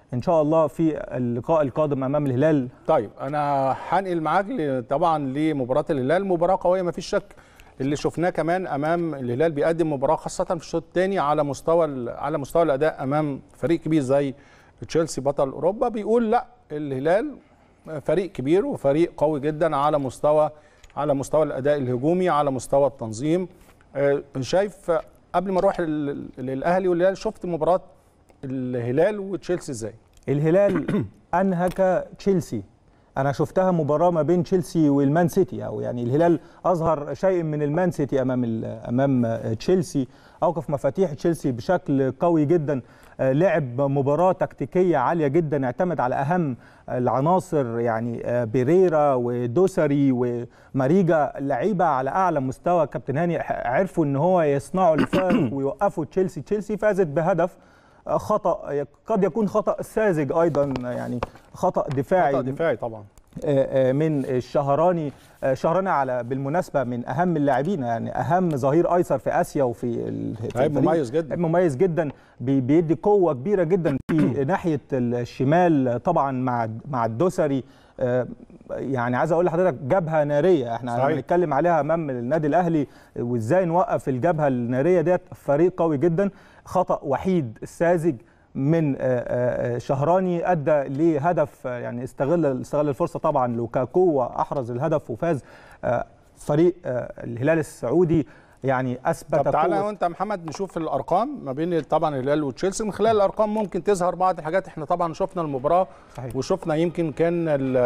ان شاء الله في اللقاء القادم امام الهلال. طيب انا هنقل معاك طبعا لمباراه الهلال، مباراه قويه ما فيش شك. اللي شفناه كمان امام الهلال بيقدم مباراه خاصه في الشوط الثاني على مستوى الاداء امام فريق كبير زي تشيلسي بطل اوروبا. بيقول لا، الهلال فريق كبير وفريق قوي جدا على مستوى الاداء الهجومي، على مستوى التنظيم. شايف قبل ما اروح للاهلي والهلال، شفت مباراه الهلال وتشيلسي ازاي؟ الهلال انهك تشيلسي. انا شفتها مباراه ما بين تشيلسي والمان سيتي، او يعني الهلال اظهر شيء من المان سيتي امام تشيلسي، اوقف مفاتيح تشيلسي بشكل قوي جدا، لعب مباراه تكتيكيه عاليه جدا، اعتمد على اهم العناصر يعني بيريرا ودوسري وماريجا، لعيبه على اعلى مستوى. كابتن هاني عرفوا ان هو يصنعوا الفارق ويوقفوا تشيلسي فازت بهدف خطأ، قد يكون خطأ ساذج أيضا، يعني خطأ دفاعي طبعا من الشهراني. شهراني بالمناسبة من أهم اللاعبين، يعني أهم ظهير أيسر في آسيا وفي الفريق. مميز جدا بيدي قوة كبيرة جدا في ناحية الشمال طبعا مع الدوسري. يعني عايز اقول لحضرتك جبهه ناريه، احنا بنتكلم عليها امام النادي الاهلي وازاي نوقف الجبهه الناريه ديت. فريق قوي جدا. خطا وحيد ساذج من شهراني ادى لهدف، يعني استغل الفرصه طبعا. لوكاكو احرز الهدف وفاز فريق الهلال السعودي، يعني اثبت. طب تعالى وانت محمد نشوف الارقام ما بين طبعا الهلال وتشيلسي. من خلال الارقام ممكن تظهر بعض الحاجات. احنا طبعا شفنا المباراه صحيح، وشفنا يمكن كان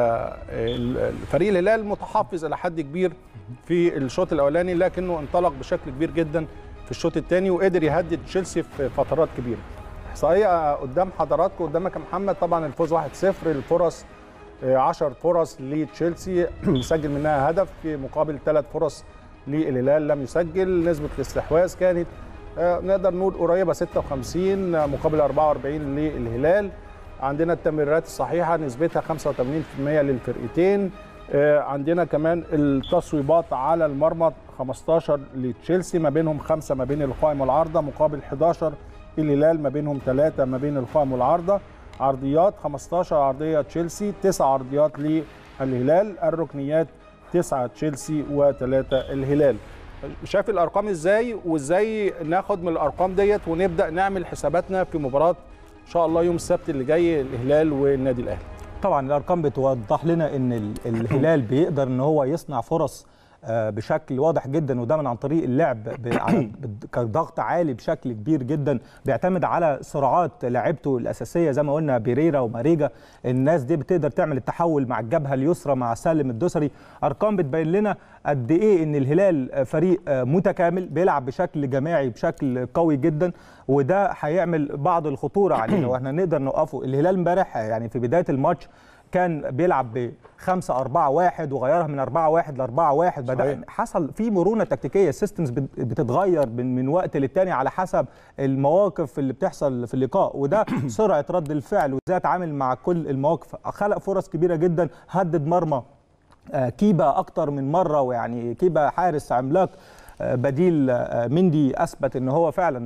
فريق الهلال متحفظ الى حد كبير في الشوط الاولاني، لكنه انطلق بشكل كبير جدا في الشوط الثاني وقدر يهدد تشيلسي في فترات كبيره. احصائيه قدام حضراتكم، قدامك يا محمد. طبعا الفوز 1-0، الفرص 10 فرص لتشيلسي سجل منها هدف في مقابل 3 فرص للهلال لم يسجل. نسبة الاستحواذ كانت نقدر نقول قريبة 56 مقابل 44 للهلال. عندنا التمريرات الصحيحة نسبتها 85% للفرقتين. عندنا كمان التصويبات على المرمى 15 لتشيلسي، ما بينهم 5 ما بين القائم والعارضة مقابل 11 الهلال ما بينهم 3 ما بين القائم والعارضة. عرضيات 15 عرضية تشيلسي، 9 عرضيات للهلال. الركنيات 9 تشيلسي و3 الهلال. شايف الارقام ازاي، وازاي ناخد من الارقام ديت ونبدا نعمل حساباتنا في مباراه ان شاء الله يوم السبت اللي جاي الهلال والنادي الاهلي؟ طبعا الارقام بتوضح لنا ان الهلال بيقدر ان هو يصنع فرص بشكل واضح جدا، وده من عن طريق اللعب كضغط عالي بشكل كبير جدا. بيعتمد على سرعات لاعبته الاساسيه زي ما قلنا بيريرا وماريجا. الناس دي بتقدر تعمل التحول مع الجبهه اليسرى مع سالم الدوسري. ارقام بتبين لنا قد ايه ان الهلال فريق متكامل بيلعب بشكل جماعي بشكل قوي جدا، وده هيعمل بعض الخطوره علينا واحنا نقدر نوقفه. الهلال امبارح يعني في بدايه الماتش كان بيلعب ب 5-4-1 وغيرها من 4-1 ل 4-1. بدأ حصل في مرونه تكتيكيه، السيستمز بتتغير من وقت للتاني على حسب المواقف اللي بتحصل في اللقاء، وده سرعه رد الفعل وازاي اتعامل مع كل المواقف. خلق فرص كبيره جدا، هدد مرمى كيبا اكتر من مره، ويعني كيبا حارس عملاق بديل مندي اثبت ان هو فعلا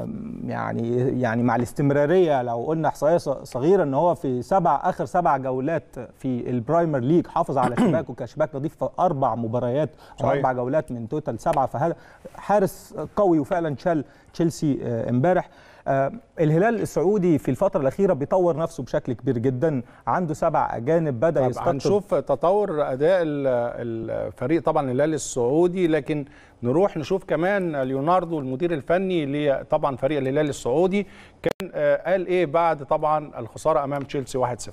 يعني مع الاستمراريه. لو قلنا احصائيه صغيره ان هو في اخر 7 جولات في البرايمر ليج حافظ على شباكه كشباك نظيف في 4 مباريات او 4 جولات من توتال 7. فهذا حارس قوي وفعلا شال تشيلسي امبارح. الهلال السعودي في الفترة الأخيرة بيطور نفسه بشكل كبير جدا، عنده 7 أجانب بدأ يستقطب. هنشوف تطور أداء الفريق طبعا الهلال السعودي، لكن نروح نشوف كمان ليوناردو المدير الفني طبعا فريق الهلال السعودي كان قال إيه بعد طبعا الخسارة أمام تشيلسي 1-0.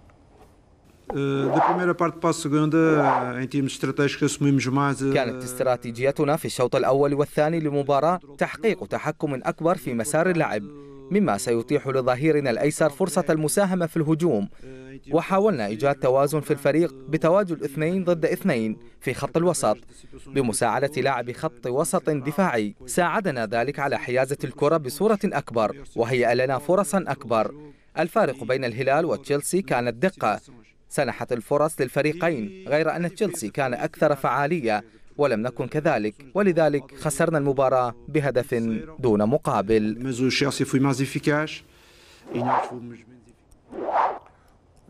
كانت استراتيجيتنا في الشوط الأول والثاني للمباراة تحقيق تحكم أكبر في مسار اللعب، مما سيتيح لظهيرنا الأيسر فرصة المساهمة في الهجوم، وحاولنا إيجاد توازن في الفريق بتواجد 2 ضد 2 في خط الوسط بمساعدة لاعب خط وسط دفاعي. ساعدنا ذلك على حيازة الكرة بصورة أكبر وهيأ لنا فرصا أكبر. الفارق بين الهلال وتشيلسي كانت دقة، سنحت الفرص للفريقين، غير أن تشيلسي كان أكثر فعالية ولم نكن كذلك، ولذلك خسرنا المباراة بهدف دون مقابل.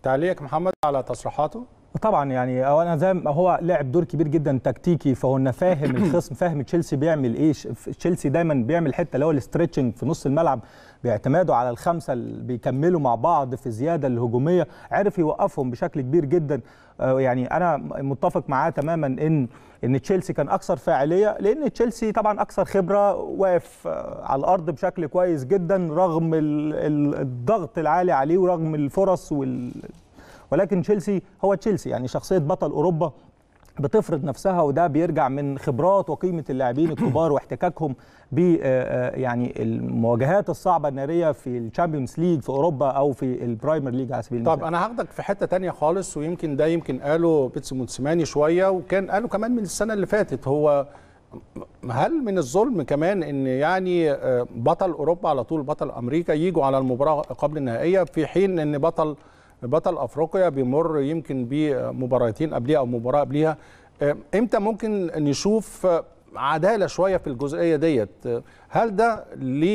تعليقك محمد على تصريحاته؟ طبعا يعني انا زي ما هو لعب دور كبير جدا تكتيكي، فهو فاهم الخصم، فاهم تشيلسي بيعمل ايه. تشيلسي دايما بيعمل حته اللي هو الاسترتشنج في نص الملعب باعتماده على الخمسه اللي بيكملوا مع بعض في الزياده الهجوميه، عرف يوقفهم بشكل كبير جدا. يعني انا متفق معاه تماما ان تشيلسي كان اكثر فاعليه، لان تشيلسي طبعا اكثر خبره، واقف على الارض بشكل كويس جدا رغم الضغط العالي عليه ورغم الفرص ولكن تشيلسي هو تشيلسي، يعني شخصيه بطل اوروبا بتفرض نفسها، وده بيرجع من خبرات وقيمه اللاعبين الكبار واحتكاكهم ب يعني المواجهات الصعبه الناريه في الشامبيونز ليج في اوروبا او في البرايمر ليج على سبيل المثال. طب انا هاخدك في حته ثانيه خالص، ويمكن ده قاله بيتسو موتسيماني شويه، وكان قاله كمان من السنه اللي فاتت. هو هل من الظلم كمان ان يعني بطل اوروبا على طول بطل امريكا يجوا على المباراه قبل النهائيه، في حين ان بطل افريقيا بيمر يمكن بمباراتين قبليها او مباراه قبليها؟ امتى ممكن نشوف عداله شويه في الجزئيه ديت؟ هل ده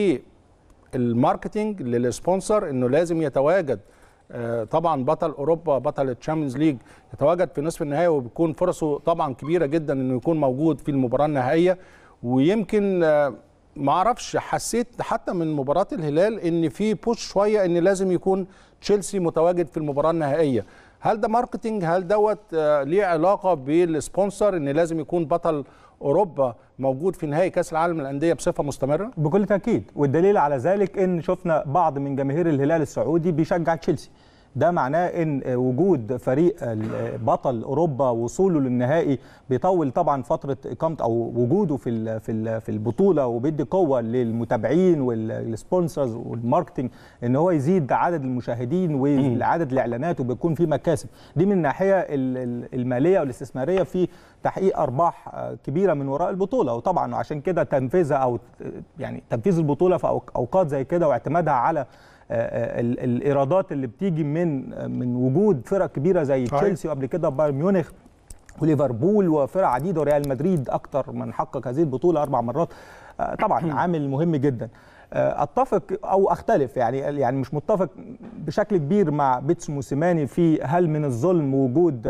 للماركتينج للسبونسر انه لازم يتواجد طبعا بطل اوروبا بطل الشامبيونز ليج يتواجد في نصف النهائي، وبيكون فرصه طبعا كبيره جدا انه يكون موجود في المباراه النهائيه؟ ويمكن ما اعرفش، حسيت حتى من مباراه الهلال ان في بوش شويه ان لازم يكون تشيلسي متواجد في المباراه النهائيه. هل ده ماركتينج؟ هل دوت ليه علاقه بالسبونسر ان لازم يكون بطل اوروبا موجود في نهائي كاس العالم للانديه بصفه مستمره؟ بكل تاكيد، والدليل على ذلك ان شفنا بعض من جماهير الهلال السعودي بيشجع تشيلسي. ده معناه ان وجود فريق بطل اوروبا وصوله للنهائي بيطول طبعا فتره اقامته او وجوده في البطوله، وبيدي قوه للمتابعين والسبونسرز والماركتنج ان هو يزيد عدد المشاهدين وعدد الاعلانات، وبيكون في مكاسب. دي من الناحيه الماليه والاستثماريه في تحقيق ارباح كبيره من وراء البطوله. وطبعا عشان كده تنفيذها او يعني تنفيذ البطوله في اوقات زي كده واعتمادها على الايرادات اللي بتيجي من وجود فرق كبيره زي تشيلسي وقبل كده بايرن ميونخ وليفربول وفرق عديده وريال مدريد اكتر من حقق هذه البطوله 4 مرات، طبعا عامل مهم جدا. اتفق او اختلف، يعني مش متفق بشكل كبير مع بيتسو موسيماني في هل من الظلم وجود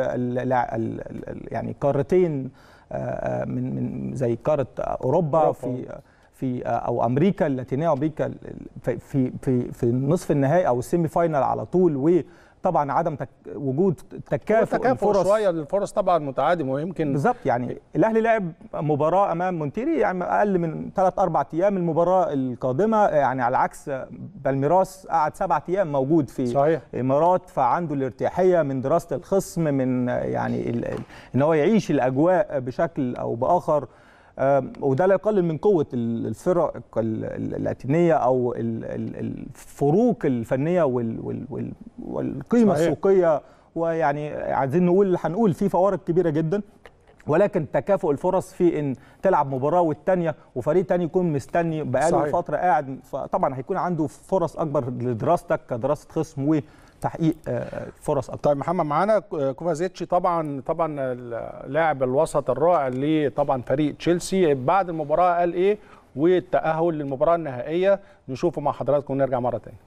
يعني قارتين من زي قاره اوروبا في او امريكا اللاتينيه وامريكا في النصف النهائي او السيمي فاينال على طول، وطبعا عدم وجود تكافؤ الفرص شويه للفرص طبعا متعادم. ويمكن بالظبط يعني الاهلي لعب مباراه امام مونتيري يعني اقل من 3-4 ايام المباراه القادمه، يعني على عكس بالميراس قعد 7 ايام موجود في الامارات، فعنده الارتياحيه من دراسه الخصم، من يعني ان هو يعيش الاجواء بشكل او باخر. وده لا يقلل من قوه الفرق اللاتينيه او الفروق الفنيه والقيمه السوقيه. ويعني عايزين هنقول في فوارق كبيره جدا، ولكن تكافؤ الفرص في ان تلعب مباراه والثانيه وفريق ثاني يكون مستني بقاله فتره قاعد، فطبعا هيكون عنده فرص اكبر لدراستك كدراسه خصم تحقيق فرص اكتر. طيب محمد، معانا كوفازيتش طبعا لاعب الوسط الرائع لطبعا فريق تشيلسي، بعد المباراه قال ايه والتاهل للمباراه النهائيه؟ نشوفه مع حضراتكم ونرجع مره ثانيه.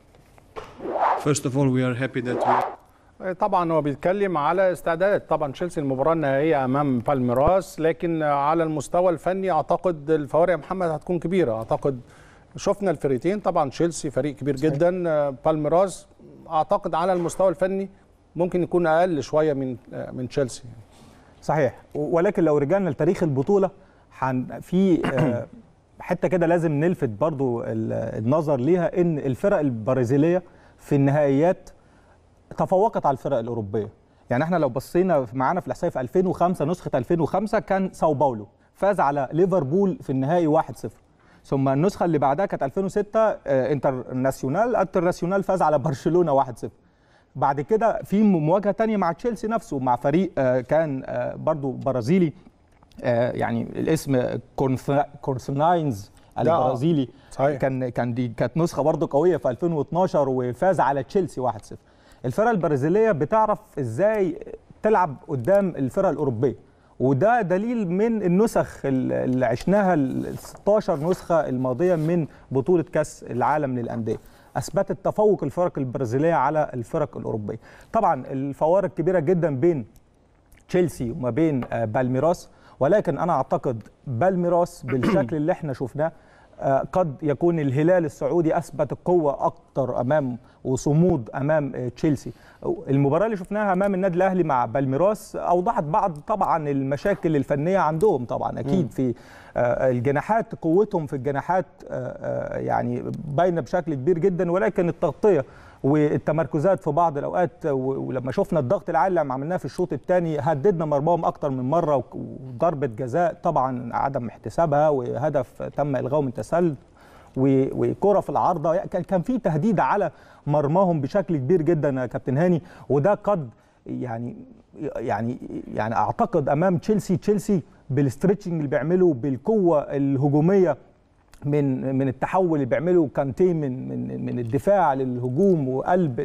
First of all we are happy that طبعا هو بيتكلم على استعدادات طبعا تشيلسي المباراه النهائيه امام بالميراس، لكن على المستوى الفني اعتقد الفوارق يا محمد هتكون كبيره. اعتقد شفنا الفريقين، طبعا تشيلسي فريق كبير جدا، بالميراس اعتقد على المستوى الفني ممكن يكون اقل شويه من تشيلسي. صحيح، ولكن لو رجعنا لتاريخ البطوله في حته كده لازم نلفت برضو النظر ليها، ان الفرق البرازيليه في النهائيات تفوقت على الفرق الاوروبيه. يعني احنا لو بصينا معانا في الاحصائيه في 2005 نسخه 2005 كان ساو باولو فاز على ليفربول في النهائي 1-0. ثم النسخه اللي بعدها كانت 2006 انترناسيونال فاز على برشلونه 1-0. بعد كده في مواجهه ثانيه مع تشيلسي نفسه مع فريق كان برضو برازيلي، يعني الاسم كورسناينز البرازيلي. صحيح. دي كانت نسخه برضو قويه في 2012 وفاز على تشيلسي 1-0. الفرق البرازيليه بتعرف ازاي تلعب قدام الفرق الاوروبيه، وده دليل من النسخ اللي عشناها ال 16 نسخه الماضيه من بطوله كاس العالم للانديه. اثبتت تفوق الفرق البرازيليه على الفرق الاوروبيه. طبعا الفوارق كبيره جدا بين تشيلسي وما بين بالميراس، ولكن انا اعتقد بالميراس بالشكل اللي احنا شفناه قد يكون الهلال السعودي اثبت القوه اكتر امام وصمود امام تشيلسي. المباراه اللي شفناها امام النادي الاهلي مع بالميراس اوضحت بعض طبعا المشاكل الفنيه عندهم، طبعا اكيد في الجناحات، قوتهم في الجناحات يعني باينه بشكل كبير جدا، ولكن التغطيه والتمركزات في بعض الاوقات، ولما شفنا الضغط العالي اللي عملناه في الشوط الثاني هددنا مرماهم اكتر من مره، وضربه جزاء طبعا عدم احتسابها وهدف تم الغائه من تسلل وكره في العارضه، كان في تهديد على مرماهم بشكل كبير جدا يا كابتن هاني. وده قد يعني اعتقد امام تشيلسي بالستريتشنج اللي بيعمله، بالقوه الهجوميه من التحول اللي بيعمله كانتيه من الدفاع للهجوم وقلب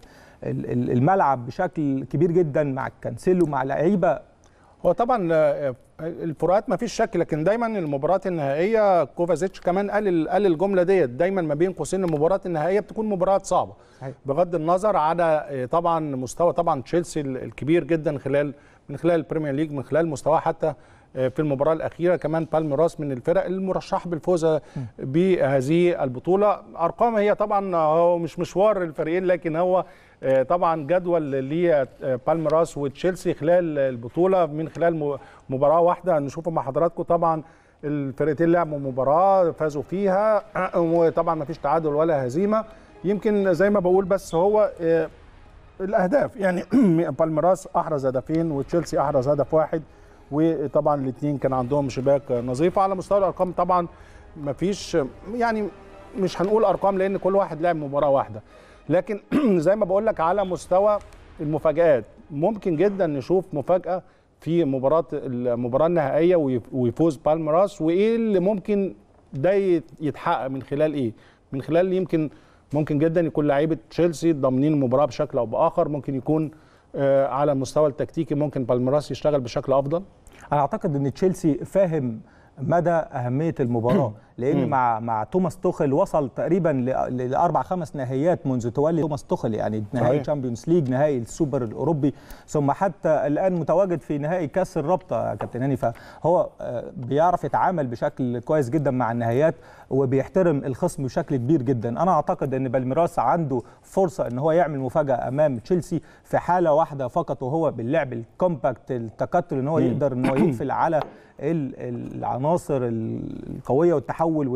الملعب بشكل كبير جدا مع كانسيلو مع لعيبه. هو طبعا الفروقات ما فيش شك، لكن دايما المباريات النهائيه كوفازيتش كمان قال الجمله ديت دايما ما بين قوسين، المباريات النهائيه بتكون مباريات صعبه بغض النظر على طبعا مستوى طبعا تشيلسي الكبير جدا من خلال البريمير ليج، من خلال مستواه حتى في المباراه الاخيره. كمان بالميراس من الفرق المرشحه بالفوز بهذه البطوله. ارقام هي طبعا هو مش مشوار الفريقين، لكن هو طبعا جدول لبالميراس وتشيلسي خلال البطوله من خلال مباراه واحده. نشوفه مع حضراتكم. طبعا الفرقتين لعبوا مباراه فازوا فيها، وطبعا ما فيش تعادل ولا هزيمه. يمكن زي ما بقول بس هو الاهداف يعني بالميراس احرز هدفين وتشيلسي احرز هدف واحد، وطبعا الاثنين كان عندهم شباك نظيفه. على مستوى الارقام طبعا ما فيش يعني مش هنقول ارقام لان كل واحد لعب مباراه واحده، لكن زي ما بقول لك على مستوى المفاجآت ممكن جدا نشوف مفاجاه في المباراه النهائيه ويفوز بالميراس. وايه اللي ممكن ده يتحقق من خلال ايه؟ من خلال ممكن جدا يكون لعيبه تشيلسي ضامنين المباراه بشكل او باخر، ممكن يكون على المستوى التكتيكي ممكن بالميراس يشتغل بشكل افضل. انا اعتقد ان تشيلسي فاهم مدى اهميه المباراه، لان مع توماس توخل وصل تقريبا لاربع خمس نهائيات منذ تولي توماس توخل، يعني نهائي تشامبيونز ليج، نهائي السوبر الاوروبي، ثم حتى الان متواجد في نهائي كاس الرابطه يا كابتن هاني. فهو بيعرف يتعامل بشكل كويس جدا مع النهائيات وبيحترم الخصم بشكل كبير جدا. انا اعتقد ان بالميراس عنده فرصه ان هو يعمل مفاجاه امام تشيلسي في حاله واحده فقط، وهو باللعب الكومباكت التكتل، ان هو يقدر ان هو يقفل على العناصر القويه والتحول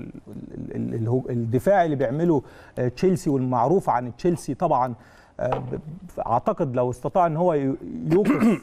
والدفاع اللي بيعمله تشيلسي والمعروف عن تشيلسي. طبعا اعتقد لو استطاع ان هو يوقف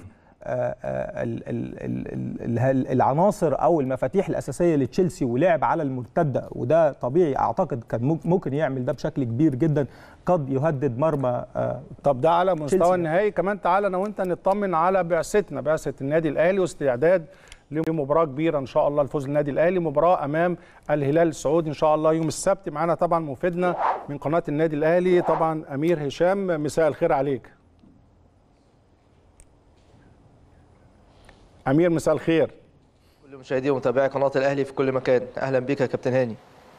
العناصر او المفاتيح الاساسيه لتشيلسي ولعب على المرتده، وده طبيعي، اعتقد كان ممكن يعمل ده بشكل كبير جدا، قد يهدد مرمى. طب ده على مستوى النهائي. كمان تعالى انا وانت نطمن على بعثه النادي الاهلي واستعداد لمباراه كبيره ان شاء الله، الفوز للنادي الاهلي، مباراه امام الهلال السعودي ان شاء الله يوم السبت. معانا طبعا مفيدنا من قناه النادي الاهلي طبعا امير هشام، مساء الخير عليك. امير مساء الخير. كل مشاهدي ومتابعي قناه الاهلي في كل مكان، اهلا بك يا كابتن هاني.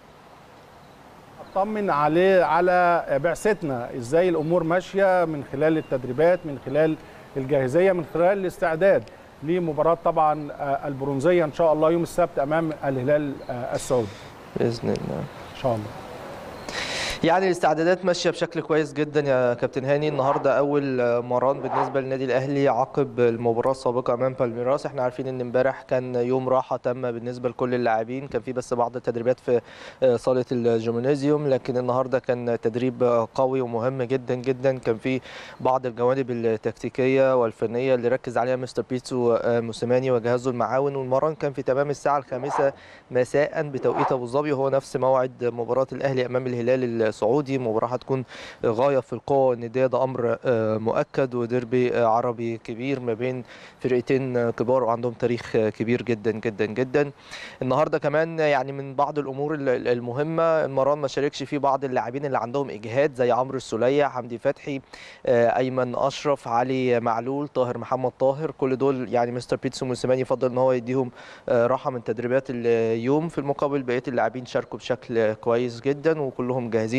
اطمن على بعثتنا، ازاي الامور ماشيه من خلال التدريبات، من خلال الجاهزيه، من خلال الاستعداد لمباراه طبعا البرونزيه ان شاء الله يوم السبت امام الهلال السعودي باذن الله ان شاء الله. يعني الاستعدادات ماشيه بشكل كويس جدا يا كابتن هاني. النهارده اول مران بالنسبه للنادي الاهلي عقب المباراه السابقه امام بالميراس. احنا عارفين ان امبارح كان يوم راحه تم بالنسبه لكل اللاعبين، كان في بس بعض التدريبات في صاله الجيمنازيوم، لكن النهارده كان تدريب قوي ومهم جدا جدا. كان في بعض الجوانب التكتيكيه والفنيه اللي ركز عليها مستر بيتسو موسيماني وجهازه المعاون، والمران كان في تمام الساعه 5 مساء بتوقيت ابو ظبي، وهو نفس موعد مباراه الاهلي امام الهلال السعودي. مباراه هتكون غايه في القوه النديه، ده امر مؤكد، وديربي عربي كبير ما بين فرقتين كبار وعندهم تاريخ كبير جدا جدا جدا. النهارده كمان يعني من بعض الامور المهمه، المران ما شاركش فيه بعض اللاعبين اللي عندهم اجهاد زي عمرو السوليه، حمدي فتحي، ايمن اشرف، علي معلول، طاهر محمد طاهر. كل دول يعني مستر بيتسو موسيماني يفضل ان هو يديهم راحه من تدريبات اليوم. في المقابل بقيه اللاعبين شاركوا بشكل كويس جدا وكلهم جاهزين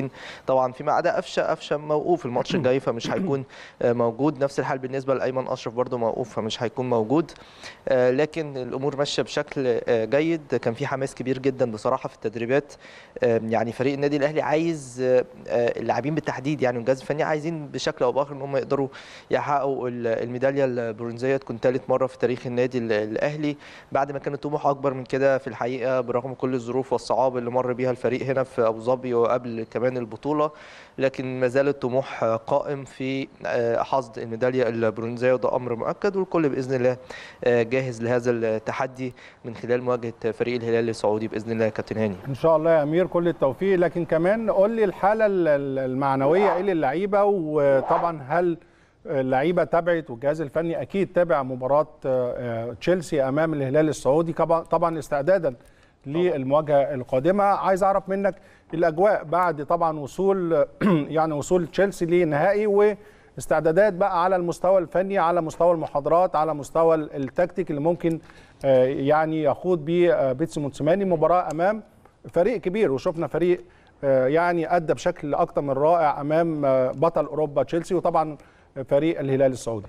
موجودين طبعا فيما عدا قفشه موقوف الماتش الجاي فمش هيكون موجود. نفس الحال بالنسبه لايمن اشرف برده موقوف فمش هيكون موجود. لكن الامور ماشيه بشكل جيد. كان في حماس كبير جدا بصراحه في التدريبات. يعني فريق النادي الاهلي عايز اللاعبين بالتحديد يعني والجهاز الفني عايزين بشكل او باخر ان هم يقدروا يحققوا الميداليه البرونزيه تكون ثالث مره في تاريخ النادي الاهلي بعد ما كان الطموح اكبر من كده في الحقيقه برغم كل الظروف والصعاب اللي مر بيها الفريق هنا في ابو ظبي وقبل كمان البطوله. لكن ما زال الطموح قائم في حصد الميداليه البرونزيه وده امر مؤكد والكل باذن الله جاهز لهذا التحدي من خلال مواجهه فريق الهلال السعودي باذن الله يا كابتن هاني. ان شاء الله يا امير كل التوفيق. لكن كمان قول لي الحاله المعنويه ايه للعيبه وطبعا هل اللعيبه تابعت والجهاز الفني اكيد تابع مباراه تشيلسي امام الهلال السعودي طبعا استعدادا للمواجهه القادمه. عايز اعرف منك الاجواء بعد طبعا وصول تشيلسي لنهائي واستعدادات بقى على المستوى الفني على مستوى المحاضرات على مستوى التكتيك اللي ممكن يعني يخوض بيه بيتسو موتسيماني مباراه امام فريق كبير وشفنا فريق يعني ادى بشكل اكثر من رائع امام بطل اوروبا تشيلسي وطبعا فريق الهلال السعودي.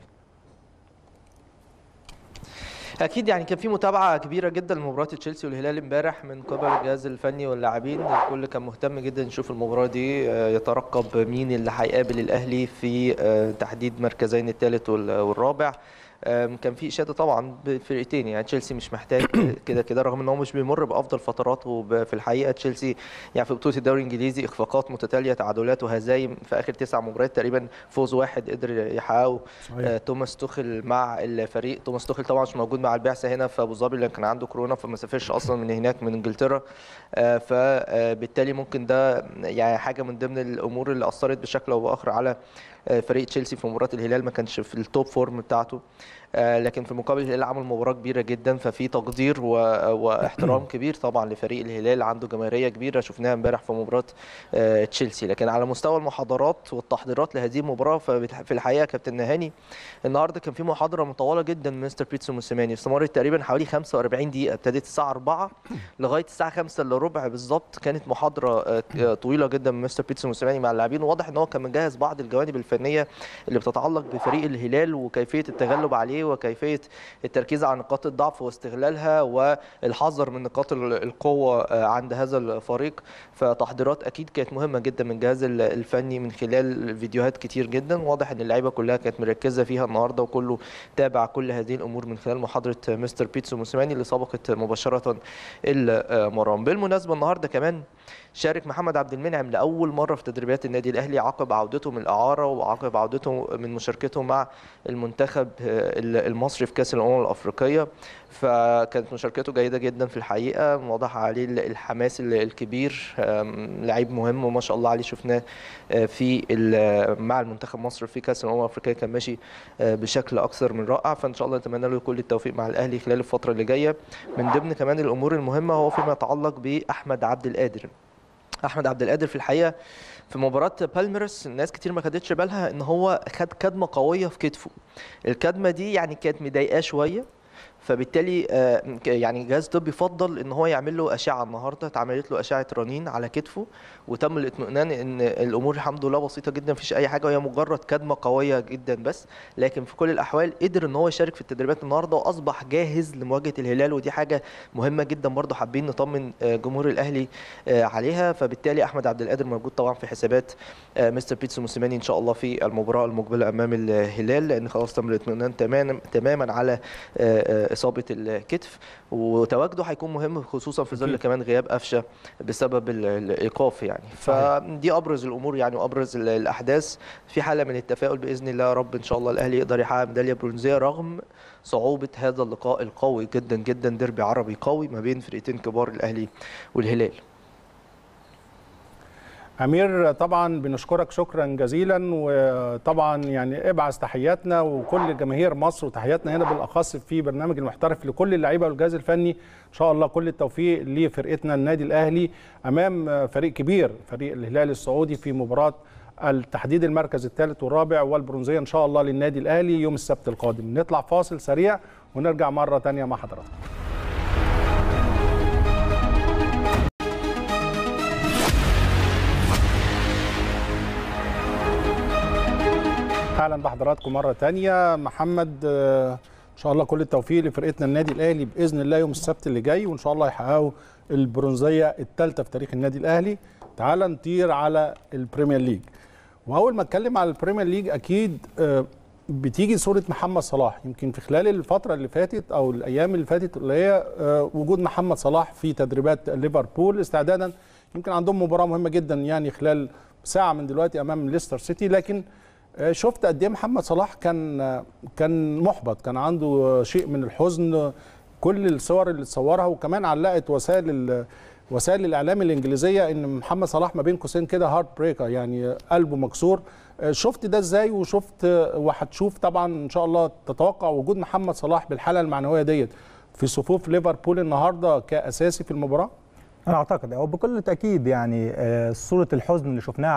اكيد يعني كان في متابعه كبيره جدا لمباراه تشيلسي والهلال امبارح من قبل الجهاز الفني واللاعبين. الكل كان مهتم جدا يشوف المباراه دي يترقب مين اللي هيقابل الاهلي في تحديد مركزين الثالث والرابع. كان في اشاده طبعا بالفرقتين يعني تشيلسي مش محتاج كده رغم ان هو مش بيمر بافضل فتراته في الحقيقه. تشيلسي يعني في بطوله الدوري الانجليزي اخفاقات متتاليه تعادلات وهزايم في اخر 9 مباريات تقريبا فوز واحد قدر يحققه توماس توخل مع الفريق. توماس توخل طبعا مش موجود مع البعثه هنا في ابو ظبي لان كان عنده كورونا فما سافرش اصلا من هناك من انجلترا. فبالتالي ممكن ده يعني حاجه من ضمن الامور اللي اثرت بشكل او باخر على فريق تشيلسي في مباراه الهلال. ما كانش في التوب فورم بتاعته لكن في المقابل الهلال عمل مباراه كبيره جدا ففي تقدير واحترام كبير طبعا لفريق الهلال عنده جماهيريه كبيره شفناها امبارح في مباراه تشيلسي. لكن على مستوى المحاضرات والتحضيرات لهذه المباراه في الحقيقه كابتن هاني النهارده كان في محاضره مطوله جدا من مستر بيتسو موسيماني استمرت تقريبا حوالي 45 دقيقه ابتدت الساعه 4 لغايه الساعه 5 الا ربع بالظبط. كانت محاضره طويله جدا من مستر بيتسو موسيماني مع اللاعبين وواضح ان هو كان مجهز بعض الجوانب الفنيه اللي بتتعلق بفريق الهلال وكيفيه التغلب عليه وكيفيه التركيز على نقاط الضعف واستغلالها والحذر من نقاط القوه عند هذا الفريق. فتحضيرات اكيد كانت مهمه جدا من الجهاز الفني من خلال فيديوهات كتير جدا. واضح ان اللعيبه كلها كانت مركزه فيها النهارده وكله تابع كل هذه الامور من خلال محاضره مستر بيتسو موسيماني اللي سبقت مباشره المران. بالمناسبه النهارده كمان شارك محمد عبد المنعم لاول مره في تدريبات النادي الاهلي عقب عودته من الاعاره وعقب عودته من مشاركته مع المنتخب المصري في كاس الامم الافريقيه. فكانت مشاركته جيده جدا في الحقيقه واضح عليه الحماس الكبير. لعيب مهم وما شاء الله عليه شفناه في مع المنتخب مصر في كاس الامم الافريقيه كان ماشي بشكل اكثر من رائع. فان شاء الله نتمنى له كل التوفيق مع الاهلي خلال الفتره اللي جايه. من ضمن كمان الامور المهمه هو فيما يتعلق باحمد عبد القادر. احمد عبد القادر في الحقيقه في مباراه بالميراس الناس كتير ما خدتش بالها ان هو خد كدمه قويه في كتفه. الكدمه دي يعني كانت مضايقاه شويه فبالتالي يعني الجهاز الطبي فضل ان هو يعمل له اشعه النهارده. اتعملت له اشعه رنين على كتفه وتم الاطمئنان ان الامور الحمد لله بسيطه جدا مفيش اي حاجه وهي مجرد كدمه قويه جدا بس. لكن في كل الاحوال قدر ان هو يشارك في التدريبات النهارده واصبح جاهز لمواجهه الهلال ودي حاجه مهمه جدا برضه حابين نطمن جمهور الاهلي عليها. فبالتالي احمد عبد القادر موجود طبعا في حسابات مستر بيتسو موسيماني ان شاء الله في المباراه المقبله امام الهلال لان خلاص تم الاطمئنان تماما على اصابه الكتف وتواجده هيكون مهم خصوصا في ظل كمان غياب قفشه بسبب الايقاف يعني. فدي ابرز الامور يعني وابرز الاحداث. في حاله من التفاؤل باذن الله يا رب ان شاء الله الاهلي يقدر يحقق ميداليه برونزيه رغم صعوبه هذا اللقاء القوي جدا جدا ديربي عربي قوي ما بين فرقتين كبار الاهلي والهلال. أمير طبعا بنشكرك شكرا جزيلا وطبعا يعني ابعث تحياتنا وكل جماهير مصر وتحياتنا هنا بالأخص في برنامج المحترف لكل اللعيبة والجهاز الفني. إن شاء الله كل التوفيق لفرقتنا النادي الأهلي أمام فريق كبير فريق الهلال السعودي في مباراة التحديد المركز الثالث والرابع والبرونزية إن شاء الله للنادي الأهلي يوم السبت القادم. نطلع فاصل سريع ونرجع مرة تانية مع حضراتكم. اهلا بحضراتكم مره ثانيه. محمد ان شاء الله كل التوفيق لفرقتنا النادي الاهلي باذن الله يوم السبت اللي جاي، وان شاء الله يحققوا البرونزيه الثالثه في تاريخ النادي الاهلي. تعال نطير على البريمير ليج، واول ما اتكلم على البريمير ليج اكيد بتيجي صوره محمد صلاح. يمكن في خلال الفتره اللي فاتت او الايام اللي فاتت اللي هي وجود محمد صلاح في تدريبات ليفربول استعدادا، يمكن عندهم مباراه مهمه جدا يعني خلال ساعه من دلوقتي امام ليستر سيتي، لكن شفت قد ايه محمد صلاح كان محبط، كان عنده شيء من الحزن. كل الصور اللي اتصورها وكمان علقت وسائل الاعلام الانجليزيه ان محمد صلاح ما بين قوسين كده هارت بريكر، يعني قلبه مكسور. شفت ده ازاي؟ وهتشوف طبعا ان شاء الله تتوقع وجود محمد صلاح بالحاله المعنويه ديت في صفوف ليفربول النهارده كاساسي في المباراه؟ أنا أعتقد أو بكل تأكيد يعني صورة الحزن اللي شفناها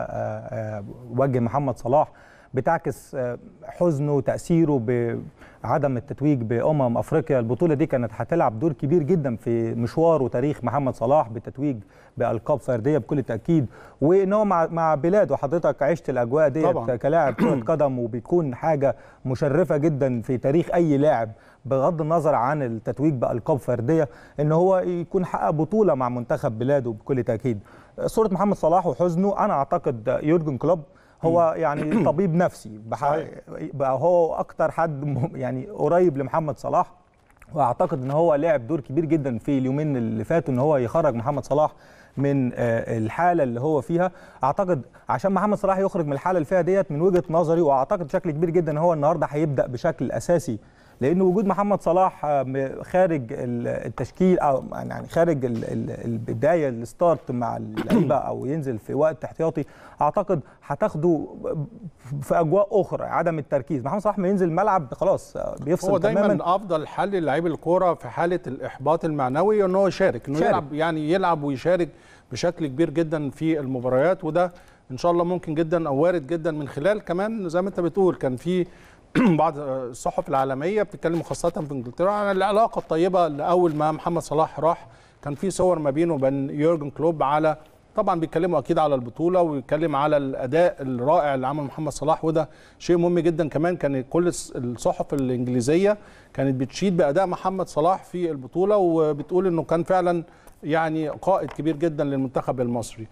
على وجه محمد صلاح بتعكس حزنه وتأثيره بعدم التتويج بأمم أفريقيا. البطولة دي كانت هتلعب دور كبير جدا في مشوار وتاريخ محمد صلاح بالتتويج بألقاب فردية بكل تأكيد، وإن هو مع بلاده. حضرتك عشت الأجواء دي كلاعب كرة قدم، وبيكون حاجة مشرفة جدا في تاريخ أي لاعب بغض النظر عن التتويج بألقاب فردية ان هو يكون حقق بطولة مع منتخب بلاده بكل تأكيد. صورة محمد صلاح وحزنه، انا اعتقد يورجن كلوب هو يعني طبيب نفسي بقى، هو اكتر حد يعني قريب لمحمد صلاح، واعتقد ان هو لعب دور كبير جدا في اليومين اللي فاتوا ان هو يخرج محمد صلاح من الحاله اللي هو فيها. اعتقد عشان محمد صلاح يخرج من الحاله اللي فيها ديت من وجهه نظري، واعتقد بشكل كبير جدا ان هو النهارده هيبدا بشكل اساسي، لأن وجود محمد صلاح خارج التشكيل أو يعني خارج البداية الستارت مع اللعيبة أو ينزل في وقت احتياطي، أعتقد هتاخده في أجواء أخرى. عدم التركيز، محمد صلاح ما ينزل الملعب خلاص بيفصل هو تماما. هو دايما أفضل حل للاعيب الكورة في حالة الإحباط المعنوي إن هو يشارك، إنه يلعب ويشارك بشكل كبير جدا في المباريات، وده إن شاء الله ممكن جدا أو وارد جدا من خلال كمان زي ما أنت بتقول كان في بعض الصحف العالميه بتتكلم خاصه في انجلترا عن العلاقه الطيبه. لاول ما محمد صلاح راح كان في صور ما بينه وبين يورجن كلوب، على طبعا بيتكلموا اكيد على البطوله ويتكلم على الاداء الرائع اللي عمله محمد صلاح، وده شيء مهم جدا. كمان كان كل الصحف الانجليزيه كانت بتشيد باداء محمد صلاح في البطوله، وبتقول انه كان فعلا يعني قائد كبير جدا للمنتخب المصري.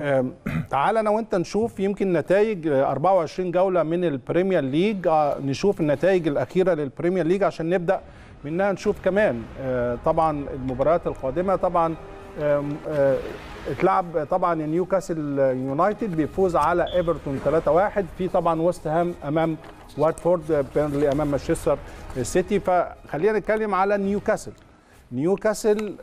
تعال انا وانت نشوف يمكن نتائج 24 جوله من البريمير ليج، نشوف النتائج الاخيره للبريمير ليج عشان نبدا منها نشوف كمان طبعا المباريات القادمه. طبعا اتلعب طبعا نيوكاسل يونايتد بيفوز على ايفرتون 3-1، في طبعا ويست هام امام واتفورد، بيرنلي امام مانشستر سيتي. فخلينا نتكلم على نيوكاسل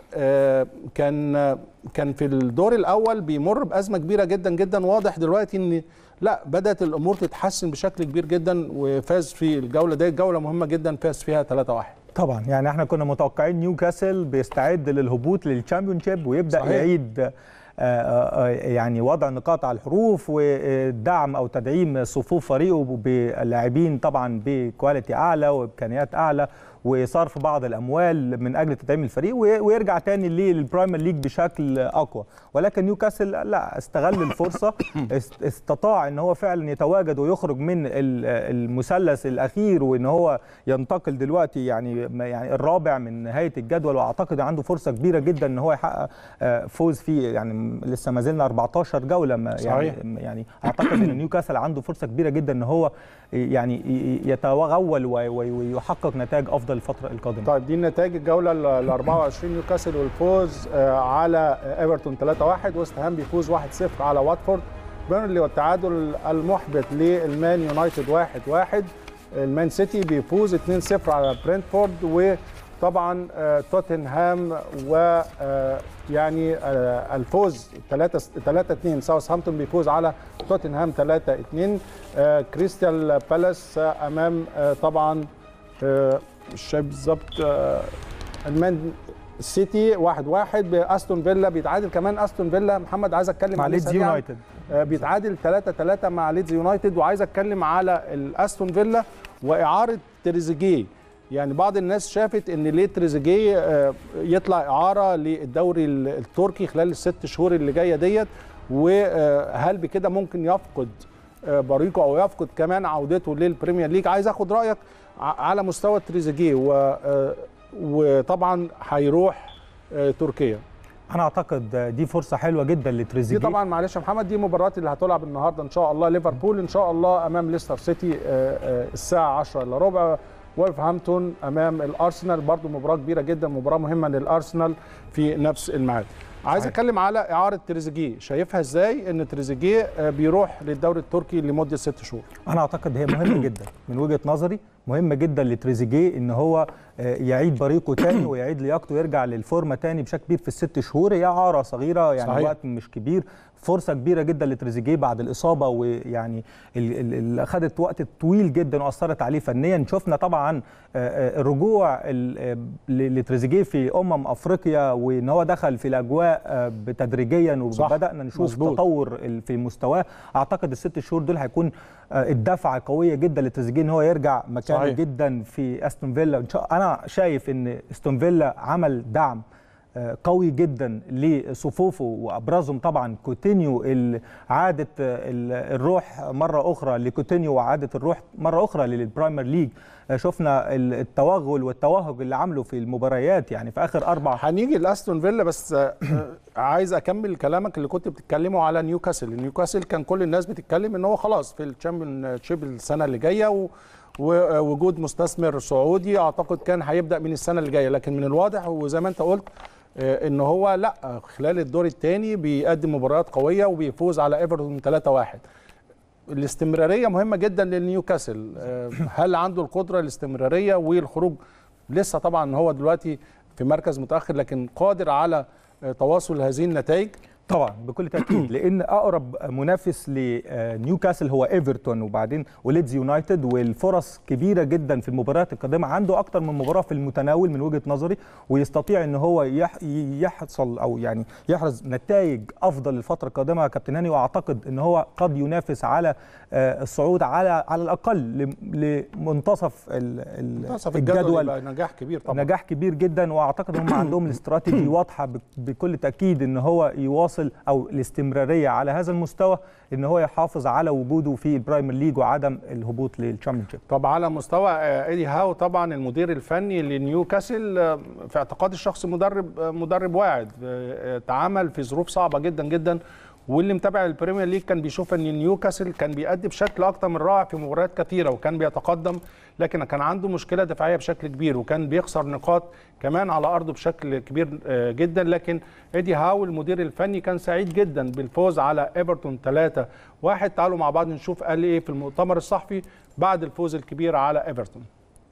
كان في الدور الاول بيمر بازمه كبيره جدا جدا. واضح دلوقتي ان لا بدات الامور تتحسن بشكل كبير جدا، وفاز في الجوله دي، جوله مهمه جدا فاز فيها 3-1. طبعا يعني احنا كنا متوقعين نيوكاسل بيستعد للهبوط للتشامبيونشيب ويبدا صحيح. يعيد يعني وضع نقاط على الحروف ودعم او تدعيم صفوف فريقه بلاعبين طبعا بكواليتي اعلى وامكانيات اعلى، وصرف بعض الاموال من اجل تدعيم الفريق ويرجع تاني للبرايمير ليج بشكل اقوى. ولكن نيوكاسل لا، استغل الفرصه، استطاع ان هو فعلا يتواجد ويخرج من المثلث الاخير، وان هو ينتقل دلوقتي يعني الرابع من نهايه الجدول. واعتقد عنده فرصه كبيره جدا ان هو يحقق فوز فيه، يعني لسه ما زلنا 14 جوله يعني اعتقد ان نيوكاسل عنده فرصه كبيره جدا ان هو يعني يتغول ويحقق نتائج افضل الفتره القادمه. طيب دي نتائج الجوله ال 24: نيوكاسل والفوز على ايفرتون 3-1، ويست هام بيفوز 1-0 على واتفورد، بيرنلي والتعادل المحبط للمان يونايتد 1-1، المان سيتي بيفوز 2-0 على برنتفورد، وطبعا توتنهام ويعني الفوز 3-2 ساوثهامبتون بيفوز على توتنهام 3-2، كريستال بالاس امام طبعا مش شايف بالظبط المان سيتي 1-1، باستون فيلا بيتعادل كمان استون فيلا. محمد عايز اتكلم مع ليدز يونايتد، بيتعادل 3-3 مع ليدز يونايتد، وعايز اتكلم على الاستون فيلا واعاره تريزيجيه. يعني بعض الناس شافت ان ليه تريزيجيه يطلع اعاره للدوري التركي خلال ال6 شهور اللي جايه ديت، وهل بكده ممكن يفقد بريقه او يفقد كمان عودته للبريمير ليج. عايز اخد رايك على مستوى تريزيجيه وطبعا هيروح تركيا. انا اعتقد دي فرصه حلوه جدا لتريزيجيه. دي طبعا معلش يا محمد، دي مباراه اللي هتلعب النهارده ان شاء الله. ليفربول ان شاء الله امام ليستر سيتي الساعه 10 الا ربع، وولفرهامبتون امام الارسنال، برضو مباراه كبيره جدا، مباراه مهمه للارسنال في نفس الميعاد. عايز اتكلم على اعاره تريزيجيه، شايفها ازاي ان تريزيجيه بيروح للدوري التركي لمده 6 شهور؟ انا اعتقد هي مهمه جدا من وجهه نظري، مهمه جدا لتريزيجيه ان هو يعيد بريقه تاني ويعيد لياقته ويرجع للفورمه تاني بشكل كبير في ال6 شهور. هي اعاره صغيره يعني صحيح. وقت مش كبير، فرصه كبيره جدا لتريزيجيه بعد الاصابه، ويعني اللي اخذت وقت طويل جدا واثرت عليه فنيا. شفنا طبعا الرجوع لتريزيجيه في افريقيا، وان هو دخل في الاجواء تدريجيا وبدانا نشوف مزبوط. تطور في مستواه. اعتقد ال6 شهور دول هيكون الدفعه قويه جدا لتريزيجيه ان هو يرجع مكانه صحيح. جدا في استون فيلا. انا شايف ان استون فيلا عمل دعم قوي جدا لصفوفه، وابرزهم طبعا كوتينيو، عاده الروح مره اخرى لكوتينيو وعاده الروح مره اخرى للبرايمر ليج. شفنا التوغل والتوهج اللي عمله في المباريات يعني في اخر 4. هنيجي لاستون فيلا، بس عايز اكمل كلامك اللي كنت بتتكلمه على نيوكاسل كان كل الناس بتتكلم ان هو خلاص في الشامبيون شيب السنه اللي جايه، ووجود مستثمر سعودي اعتقد كان هيبدا من السنه اللي جايه، لكن من الواضح وزي ما انت قلت ان هو لا، خلال الدور الثاني بيقدم مباريات قويه وبيفوز على ايفرتون 3-1. الاستمراريه مهمه جدا للنيوكاسل. هل عنده القدره الاستمراريه والخروج؟ لسه طبعا هو دلوقتي في مركز متاخر، لكن قادر على تواصل هذه النتائج؟ طبعا بكل تاكيد، لان اقرب منافس لنيوكاسل هو ايفرتون وبعدين وليدز يونايتد، والفرص كبيره جدا في المباريات القادمه. عنده اكتر من مباراه في المتناول من وجهه نظري، ويستطيع ان هو يحصل او يعني يحرز نتائج افضل الفتره القادمه كابتن هاني. واعتقد ان هو قد ينافس على الصعود على الاقل لمنتصف الجدول. نجاح كبير طبعا، نجاح كبير جدا. واعتقد هم عندهم الاستراتيجي واضحه بكل تاكيد ان هو يواصل او الاستمراريه على هذا المستوى، ان هو يحافظ على وجوده في البرايمر ليج وعدم الهبوط للشامبيونشيب. طب على مستوى ايدي هاو طبعا المدير الفني لنيوكاسل، في اعتقادي الشخصي مدرب واعد، تعامل في ظروف صعبه جدا جدا، واللي متابع البريمير ليج كان بيشوف ان نيوكاسل كان بيأدي بشكل اكتر من رائع في مباريات كثيره وكان بيتقدم، لكن كان عنده مشكله دفاعيه بشكل كبير وكان بيخسر نقاط كمان على ارضه بشكل كبير جدا. لكن ايدي هاو المدير الفني كان سعيد جدا بالفوز على ايفرتون 3-1. تعالوا مع بعض نشوف قال ايه في المؤتمر الصحفي بعد الفوز الكبير على ايفرتون.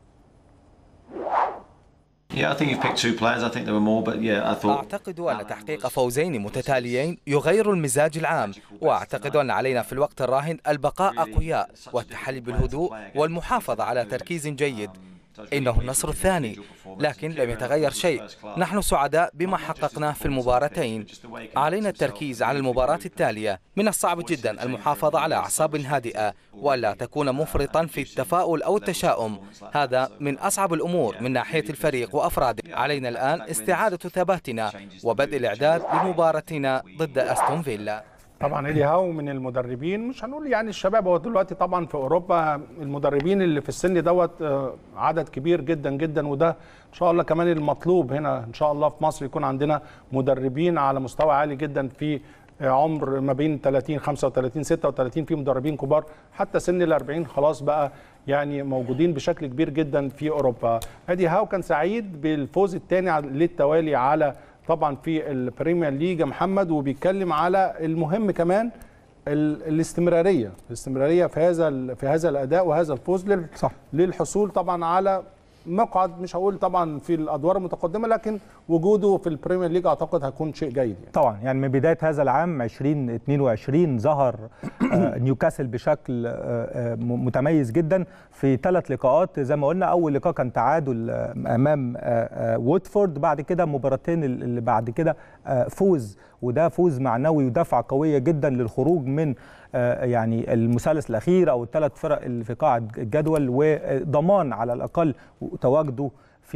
أعتقد أن تحقيق فوزين متتاليين يغير المزاج العام، وأعتقد أن علينا في الوقت الراهن البقاء أقوياء والتحلي بالهدوء والمحافظة على تركيز جيد. إنه النصر الثاني، لكن لم يتغير شيء. نحن سعداء بما حققناه في المباراتين. علينا التركيز على المباراة التالية. من الصعب جدا المحافظة على أعصاب هادئة ولا تكون مفرطا في التفاؤل أو التشاؤم. هذا من أصعب الأمور من ناحية الفريق وأفراده. علينا الآن استعادة ثباتنا وبدء الإعداد لمباراتنا ضد أستون فيلا. طبعا ايدي هاو من المدربين، مش هنقول يعني الشباب، هو دلوقتي طبعا في اوروبا المدربين اللي في السن دوت عدد كبير جدا جدا، وده ان شاء الله كمان المطلوب هنا ان شاء الله في مصر، يكون عندنا مدربين على مستوى عالي جدا في عمر ما بين 30 35 36، في مدربين كبار حتى سن ال40 خلاص بقى يعني موجودين بشكل كبير جدا في اوروبا. ايدي هاو كان سعيد بالفوز الثاني للتوالي على طبعا في البريمير ليج محمد، وبيتكلم على المهم كمان الاستمراريه في هذا الاداء وهذا الفوز للحصول طبعا على مقعد، مش هقول طبعا في الادوار المتقدمه، لكن وجوده في البريمير ليج اعتقد هيكون شيء جيد يعني. طبعا يعني من بدايه هذا العام 2022 ظهر نيوكاسل بشكل متميز جدا في 3 لقاءات زي ما قلنا. اول لقاء كان تعادل امام ووتفورد، بعد كده مباراتين اللي بعد كده فوز، وده فوز معنوي ودفعه قويه جدا للخروج من يعني المثلث الاخير او الثلاث فرق اللي في قاع الجدول، وضمان على الاقل تواجده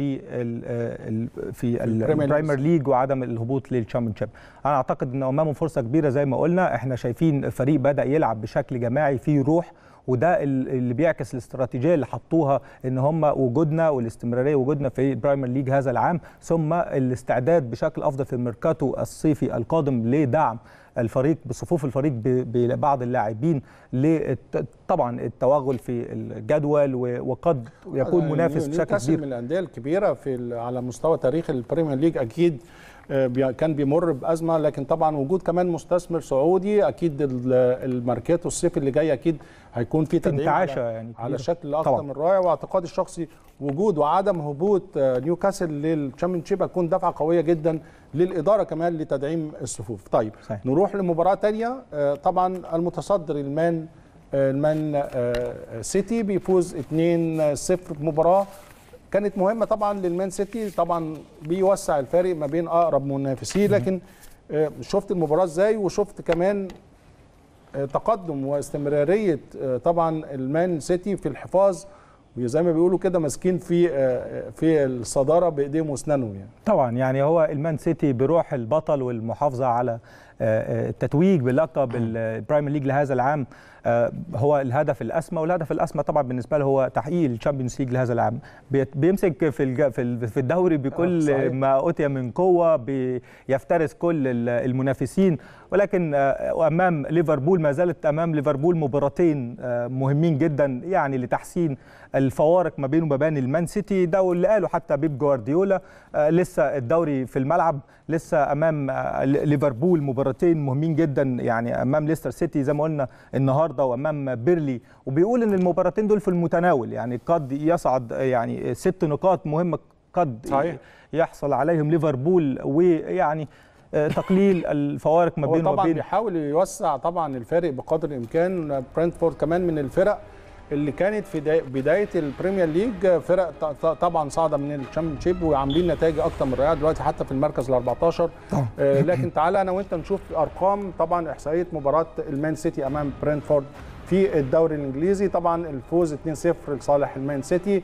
في البرايمر ليج وعدم الهبوط للتشامبيونشيب. انا اعتقد ان امامهم فرصه كبيره زي ما قلنا. احنا شايفين فريق بدا يلعب بشكل جماعي فيه روح، وده اللي بيعكس الاستراتيجيه اللي حطوها ان هم وجودنا والاستمراريه وجودنا في البرايمر ليج هذا العام، ثم الاستعداد بشكل افضل في الميركاتو الصيفي القادم لدعم الفريق بصفوف الفريق ببعض اللاعبين طبعا التوغل في الجدول، وقد يكون منافس بشكل كبير. من الانديه الكبيره على مستوى تاريخ البريمير ليج اكيد كان بيمر بازمه، لكن طبعا وجود كمان مستثمر سعودي اكيد الماركات الصيفي اللي جاي اكيد هيكون في تدعيم على شكل اكثر من رائع. واعتقادي الشخصي وجود وعدم هبوط نيوكاسل للتشامبيونشيب هتكون دفعه قويه جدا للاداره كمان لتدعيم الصفوف. طيب صحيح. نروح لمباراه ثانيه. طبعا المتصدر المان سيتي بيفوز 2-0 في مباراه كانت مهمه طبعا للمان سيتي، طبعا بيوسع الفارق ما بين اقرب منافسيه. لكن شفت المباراه ازاي، وشفت كمان تقدم واستمراريه طبعا المان سيتي في الحفاظ، وزي ما بيقولوا كده ماسكين في الصداره بايديهم واسنانهم يعني. طبعا يعني هو المان سيتي بروح البطل والمحافظه على التتويج بلقب البرايمر ليج لهذا العام هو الهدف الاسمى، والهدف الاسمى طبعا بالنسبه له هو تحقيق الشامبيونز ليج لهذا العام. بيمسك في الدوري بكل ما اوتي من قوه، بيفترس كل المنافسين، ولكن امام ليفربول ما زالت امام ليفربول مباراتين مهمين جدا يعني لتحسين الفوارق ما بينه وما بين المان سيتي. ده اللي قاله حتى بيب جوارديولا، لسه الدوري في الملعب، لسه امام ليفربول مباراتين مهمين جدا يعني امام ليستر سيتي زي ما قلنا النهارده وامام بيرلي، وبيقول ان المباراتين دول في المتناول يعني قد يصعد يعني 6 نقاط مهمه قد صحيح. يحصل عليهم ليفربول، ويعني تقليل الفوارق ما بينه وبين. طبعا بيحاول يوسع طبعا الفارق بقدر الامكان. برنتفورد كمان من الفرق اللي كانت في بدايه البريمير ليج فرق طبعا صاعده من الشامبيونشيب وعاملين نتائج اكتر من رائعه دلوقتي حتى في المركز ال 14. لكن تعالى انا وانت نشوف ارقام طبعا احصائيه مباراه المان سيتي امام برنتفورد في الدوري الانجليزي. طبعا الفوز 2-0 لصالح المان سيتي.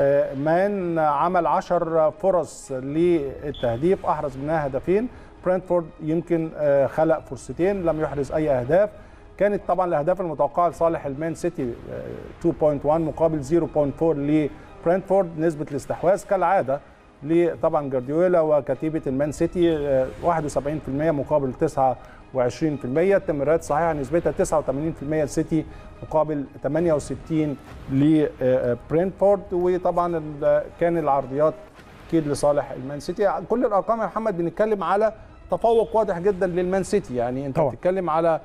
مان عمل 10 فرص للتهديف، احرز منها هدفين. برنتفورد يمكن خلق فرصتين، لم يحرز اي اهداف. كانت طبعا الاهداف المتوقعه لصالح المان سيتي 2.1 مقابل 0.4 لبرنتفورد. نسبه الاستحواذ كالعاده طبعا جارديولا وكتيبه المان سيتي 71% مقابل 29%. التمريرات صحيحه نسبتها 89% للسيتي مقابل 68 لبرنتفورد. وطبعا كان العرضيات اكيد لصالح المان سيتي. كل الارقام يا محمد بنتكلم على تفوق واضح جدا للمان سيتي، يعني انت بتتكلم على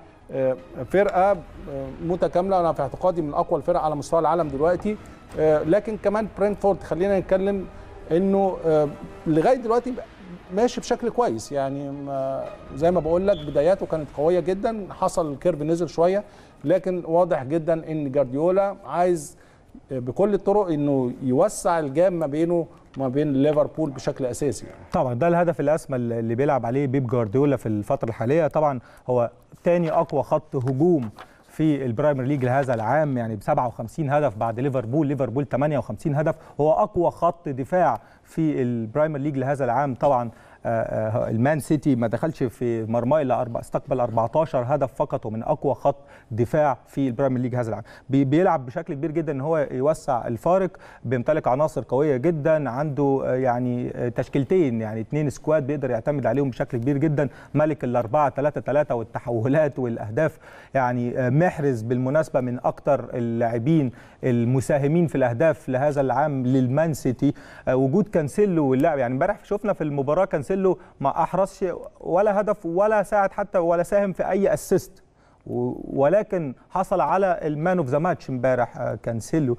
فرقه متكامله، انا في اعتقادي من اقوى الفرق على مستوى العالم دلوقتي. لكن كمان برنتفورد خلينا نتكلم انه لغايه دلوقتي ماشي بشكل كويس، يعني زي ما بقول لك بداياته كانت قويه جدا، حصل الكيرف نزل شويه، لكن واضح جدا ان جارديولا عايز بكل الطرق انه يوسع الجاب ما بينه وما بين ليفربول بشكل اساسي يعني. طبعا ده الهدف الاسمى اللي بيلعب عليه بيب جوارديولا في الفتره الحاليه. طبعا هو ثاني اقوى خط هجوم في البرايمر ليج لهذا العام، يعني ب 57 هدف بعد ليفربول 58 هدف. هو اقوى خط دفاع في البرايمر ليج لهذا العام. طبعا المان سيتي ما دخلش في مرماه الا استقبل 14 هدف فقط، ومن اقوى خط دفاع في البريمير ليج هذا العام. بيلعب بشكل كبير جدا ان هو يوسع الفارق، بيمتلك عناصر قويه جدا، عنده يعني تشكيلتين، يعني 2 سكواد بيقدر يعتمد عليهم بشكل كبير جدا. ملك ال4-3-3 والتحولات والاهداف، يعني محرز بالمناسبه من اكثر اللاعبين المساهمين في الاهداف لهذا العام للمان سيتي. وجود كانسيلو واللاعب، يعني امبارح شفنا في المباراه كانسيلو ما احرزش ولا هدف ولا ساعد حتى ولا ساهم في اي اسيست، ولكن حصل على المان اوف ذا ماتش امبارح كانسيلو.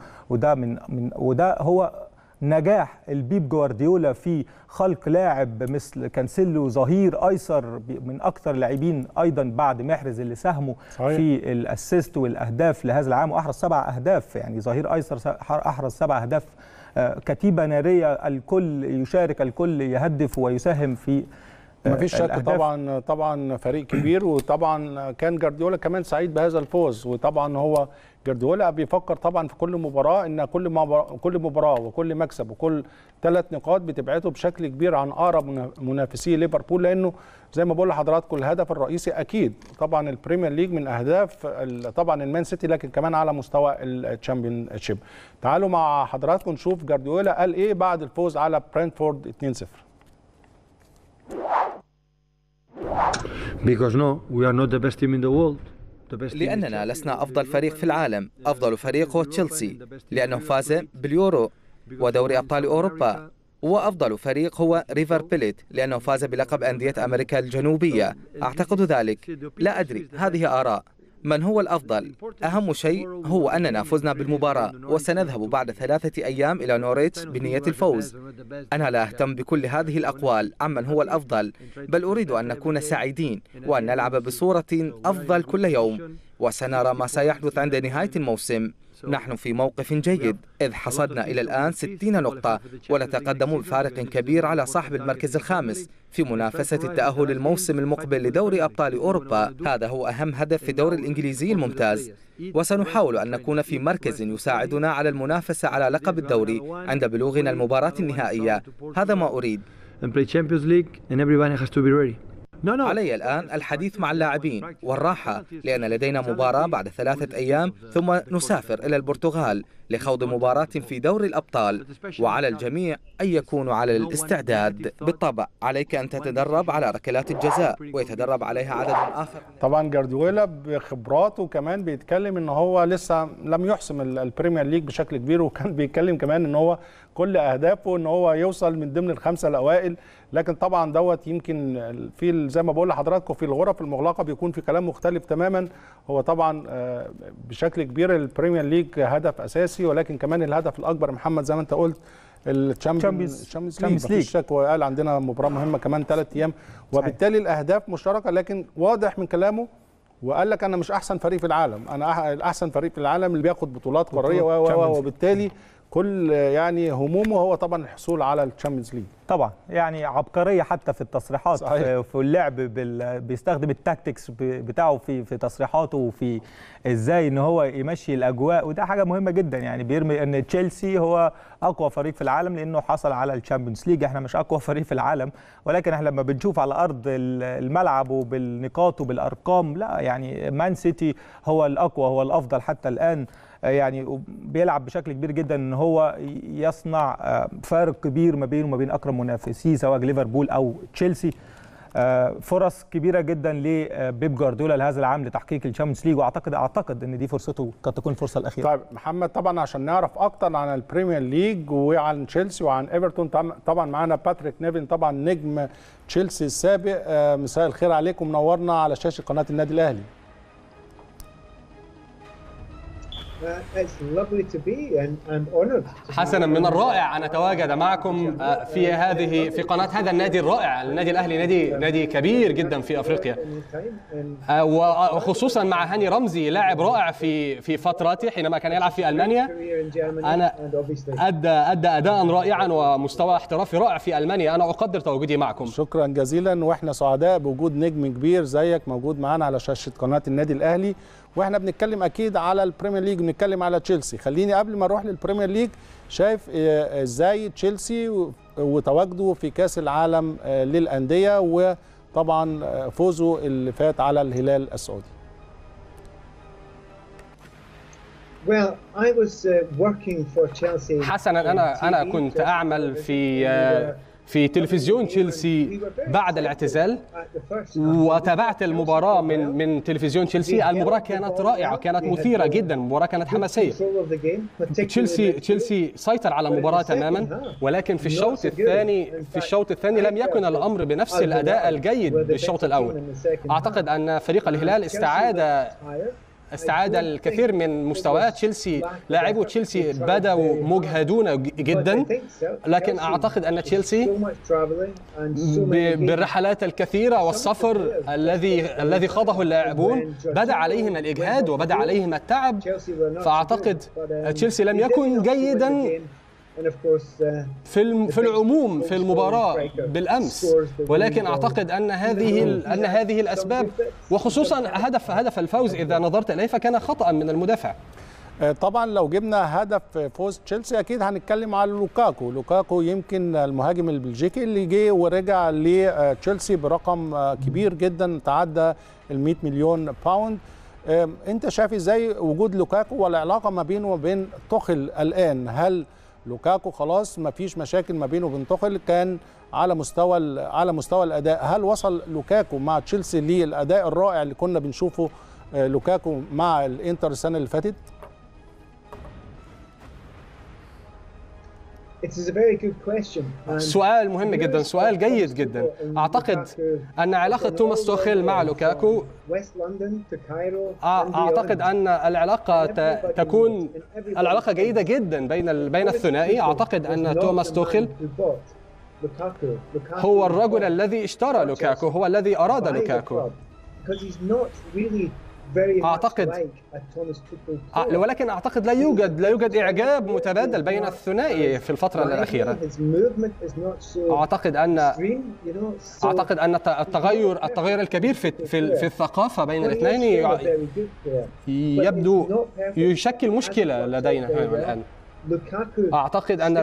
وده هو نجاح البيب جوارديولا في خلق لاعب مثل كانسيلو، ظهير ايسر من اكثر اللاعبين ايضا بعد محرز اللي ساهموا في الاسيست والاهداف لهذا العام، واحرز 7 اهداف، يعني ظهير ايسر احرز 7 اهداف. كتيبه ناريه، الكل يشارك، الكل يهدف ويساهم في ما فيش شك. طبعا فريق كبير، وطبعا كان جارديولا كمان سعيد بهذا الفوز. وطبعا هو جارديولا بيفكر طبعا في كل مباراه ان كل مباراه وكل مكسب وكل 3 نقاط بتبعده بشكل كبير عن اقرب منافسي ليفربول، لانه زي ما بقول لحضراتكم الهدف الرئيسي اكيد طبعا البريمير ليج من اهداف طبعا المان سيتي، لكن كمان على مستوى الشامبيون شيب. تعالوا مع حضراتكم نشوف جارديولا قال ايه بعد الفوز على برنتفورد 2-0. Because no, we are not the best team in the world. لأننا لسنا أفضل فريق في العالم. أفضل فريق هو تشيلسي لأنه فاز باليورو ودوري أبطال أوروبا، وأفضل فريق هو ريفر بليت لأنه فاز بلقب أندية أمريكا الجنوبية. أعتقد ذلك. لا أدري، هذه آراء. من هو الأفضل؟ أهم شيء هو أننا فزنا بالمباراة، وسنذهب بعد 3 أيام إلى نوريتش بنية الفوز. أنا لا أهتم بكل هذه الأقوال عمن هو الأفضل، بل أريد أن نكون سعيدين وأن نلعب بصورة أفضل كل يوم، وسنرى ما سيحدث عند نهاية الموسم. نحن في موقف جيد إذ حصدنا إلى الآن 60 نقطة ونتقدم بفارق كبير على صاحب المركز الخامس في منافسة التأهل الموسم المقبل لدوري أبطال أوروبا. هذا هو أهم هدف في الدوري الإنجليزي الممتاز، وسنحاول أن نكون في مركز يساعدنا على المنافسة على لقب الدوري عند بلوغنا المباراة النهائية. هذا ما أريد. علي الآن الحديث مع اللاعبين والراحة، لأن لدينا مباراة بعد 3 أيام، ثم نسافر إلى البرتغال لخوض مباراة في دوري الأبطال، وعلى الجميع أن يكونوا على الاستعداد. بالطبع عليك أن تتدرب على ركلات الجزاء ويتدرب عليها عدد آخر. طبعا جارديولا بخبراته كمان بيتكلم ان هو لسه لم يحسم البريمير ليج بشكل كبير، وكان بيتكلم كمان ان هو كل اهدافه ان هو يوصل من ضمن ال5 الأوائل. لكن طبعا دوت يمكن في زي ما بقول لحضراتكم في الغرف المغلقه بيكون في كلام مختلف تماما. هو طبعا بشكل كبير البريمير ليج هدف اساسي، ولكن كمان الهدف الاكبر محمد زي ما انت قلت الشامبيونز ليج. مفيش شك، وقال عندنا مباراه مهمه كمان 3 ايام، وبالتالي الاهداف مشتركه. لكن واضح من كلامه وقال لك انا مش احسن فريق في العالم، انا الاحسن فريق في العالم اللي بياخد بطولات قاريه وبالتالي كل يعني همومه هو طبعا الحصول على الشامبيونز ليج. طبعا يعني عبقريه حتى في التصريحات. صحيح. في اللعب بيستخدم التاكتكس بتاعه في تصريحاته، وفي ازاي ان هو يمشي الاجواء، وده حاجه مهمه جدا. يعني بيرمي ان تشيلسي هو اقوى فريق في العالم لانه حصل على الشامبيونز ليج. احنا مش اقوى فريق في العالم، ولكن احنا لما بنشوف على ارض الملعب وبالنقاط وبالارقام، لا يعني مان سيتي هو الاقوى، هو الافضل حتى الان. يعني بيلعب بشكل كبير جدا ان هو يصنع فارق كبير ما بينه وما بين اقرب منافسيه سواء ليفربول او تشيلسي. فرص كبيره جدا لبيب جوارديولا لهذا العام لتحقيق الشامبيونز ليج، واعتقد ان دي فرصته قد تكون الفرصه الاخيره. طيب محمد، طبعا عشان نعرف اكتر عن البريمير ليج وعن تشيلسي وعن ايفرتون، طبعا معانا باتريك نيفن طبعا نجم تشيلسي السابق. مساء الخير عليكم، منورنا على شاشه قناه النادي الاهلي. حسنا، من الرائع أن أتواجد معكم في قناة هذا النادي الرائع. النادي الأهلي نادي كبير جدا في أفريقيا، وخصوصا مع هاني رمزي لاعب رائع في فترته حينما كان يلعب في ألمانيا. أنا أدى أداء رائعا ومستوى احترافي رائع في ألمانيا. أنا أقدر تواجدي معكم. شكرا جزيلا، وإحنا سعداء بوجود نجم كبير زيك موجود معنا على شاشة قناة النادي الأهلي. واحنا بنتكلم اكيد على البريمير ليج وبنتكلم على تشيلسي. خليني قبل ما اروح للبريمير ليج، شايف ازاي تشيلسي وتواجده في كاس العالم للانديه، وطبعا فوزه اللي فات على الهلال السعودي؟ حسنا، انا كنت اعمل في تلفزيون تشيلسي بعد الاعتزال، وتابعت المباراة من تلفزيون تشيلسي. المباراة كانت رائعة، كانت مثيرة جدا، المباراة كانت حماسية. تشيلسي سيطر على المباراة تماما، ولكن في الشوط الثاني لم يكن الأمر بنفس الأداء الجيد بالشوط الأول. أعتقد أن فريق الهلال استعاد الكثير من مستويات تشيلسي. لاعبو تشيلسي بدأوا مجهدون جدا، لكن أعتقد أن تشيلسي بالرحلات الكثيرة والسفر الذي خاضه اللاعبون بدأ عليهم الإجهاد وبدأ عليهم التعب. فأعتقد تشيلسي لم يكن جيدا في العموم في المباراة بالأمس، ولكن أعتقد أن هذه الأسباب، وخصوصا هدف الفوز إذا نظرت إليه فكان خطأ من المدافع. طبعا لو جبنا هدف فوز تشيلسي اكيد هنتكلم على لوكاكو يمكن المهاجم البلجيكي اللي جه ورجع لتشيلسي برقم كبير جدا تعدى ال 100 مليون باوند. انت شايف ازاي وجود لوكاكو والعلاقه ما بينه وبين توخيل الان؟ هل لوكاكو خلاص ما فيش مشاكل ما بينه وبين توخيل؟ كان على مستوى الاداء، هل وصل لوكاكو مع تشيلسي للاداء الرائع اللي كنا بنشوفه لوكاكو مع الانتر السنه اللي فاتت؟ سؤال مهم جدا، سؤال جيد جدا. أعتقد أن علاقة توماس توخيل مع لوكاكو، أعتقد أن العلاقة جيدة جدا بين الثنائي. أعتقد أن توماس توخيل هو الرجل الذي اشترى لوكاكو، هو الذي أراد لوكاكو. أعتقد ولكن أعتقد لا يوجد إعجاب متبادل بين الثنائي في الفترة الأخيرة. أعتقد أن التغير الكبير في الثقافة بين الاثنين يبدو يشكل مشكلة لدينا الآن. أعتقد أن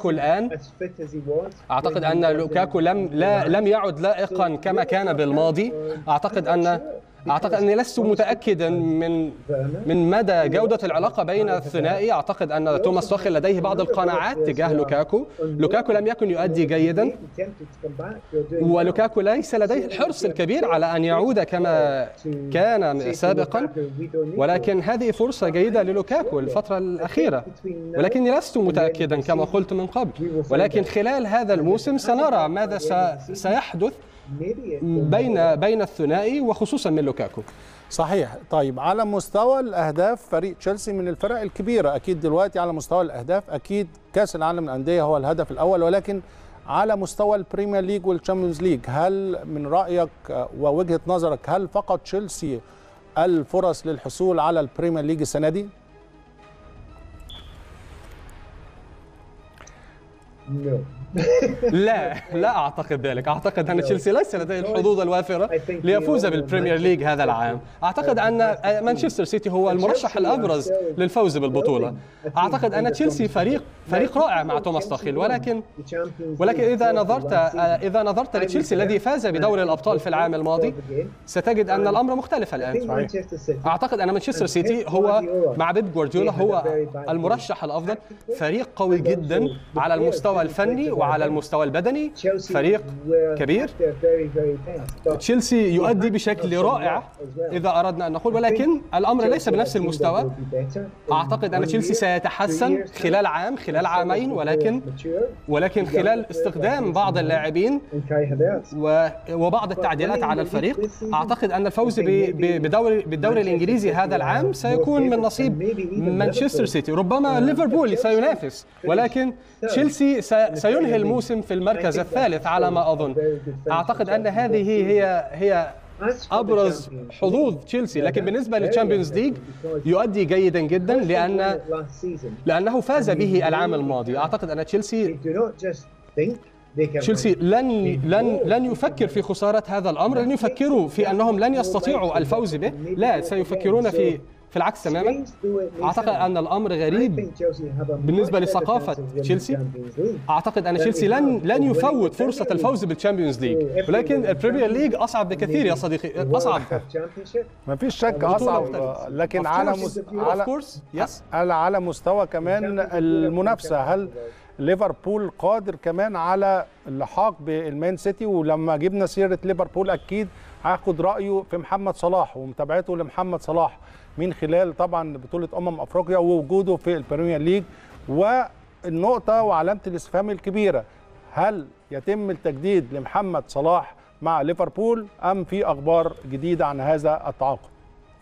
لوكاكو لم يعد لائقا كما كان بالماضي. أعتقد أني لست متأكدا من مدى جودة العلاقة بين الثنائي. أعتقد أن توماس توخيل لديه بعض القناعات تجاه لوكاكو لم يكن يؤدي جيدا، ولوكاكو ليس لديه الحرص الكبير على أن يعود كما كان سابقا، ولكن هذه فرصة جيدة للوكاكو الفترة الأخيرة، ولكني لست متأكدا كما قلت من قبل. ولكن خلال هذا الموسم سنرى ماذا سيحدث بين الثنائي وخصوصا من لوكاكو. صحيح. طيب على مستوى الأهداف، فريق تشيلسي من الفرق الكبيرة أكيد دلوقتي على مستوى الأهداف، أكيد كأس العالم للأندية هو الهدف الأول، ولكن على مستوى البريمير ليج والتشامبيونز ليج، هل من رأيك ووجهة نظرك هل فقد تشيلسي الفرص للحصول على البريمير ليج السنة دي؟ لا أعتقد ذلك. أعتقد أن تشيلسي ليس لديه الحظوظ الوافرة ليفوز بالبريمير ليج هذا العام. أعتقد أن مانشستر سيتي هو المرشح الأبرز للفوز بالبطولة. أعتقد أن تشيلسي فريق رائع مع توماس توخيل، ولكن إذا نظرت لتشيلسي الذي فاز بدوري الأبطال في العام الماضي ستجد أن الأمر مختلف الآن. أعتقد أن مانشستر سيتي هو مع بيب جوارديولا هو المرشح الأفضل، فريق قوي جدا على المستوى الفني وعلى المستوى البدني، فريق كبير. تشيلسي يؤدي بشكل رائع إذا أردنا أن نقول، ولكن الأمر ليس بنفس المستوى. أعتقد أن تشيلسي سيتحسن خلال عام خلال عامين، ولكن خلال استخدام بعض اللاعبين وبعض التعديلات على الفريق، أعتقد أن الفوز بالدوري الإنجليزي هذا العام سيكون من نصيب مانشستر سيتي. ربما ليفربول سينافس، ولكن تشيلسي سينهي الموسم في المركز الثالث على ما أظن. أعتقد أن هذه هي أبرز حظوظ تشيلسي. لكن بالنسبة للتشامبيونز ليج يؤدي جيدا جدا لأنه فاز به العام الماضي. أعتقد أن تشيلسي لن يفكر في خسارة هذا الأمر، لن يفكروا في أنهم لن يستطيعوا الفوز به، لا، سيفكرون في العكس تماما. أعتقد أن الأمر غريب بالنسبة لثقافة تشيلسي. أعتقد أن تشيلسي لن يفوت فرصة الفوز بالتشامبيونز ليج، ولكن البريمير ليج أصعب بكثير يا صديقي، أصعب. ما فيش شك أصعب، لكن على مستوى كمان المنافسة، هل ليفربول قادر كمان على اللحاق بالمان سيتي؟ ولما جبنا سيرة ليفربول أكيد هاخد رأيه في محمد صلاح ومتابعته لمحمد صلاح من خلال طبعا بطولة أفريقيا ووجوده في البريمير ليج. والنقطة وعلامة الاستفهام الكبيرة، هل يتم التجديد لمحمد صلاح مع ليفربول أم في أخبار جديدة عن هذا التعاقد؟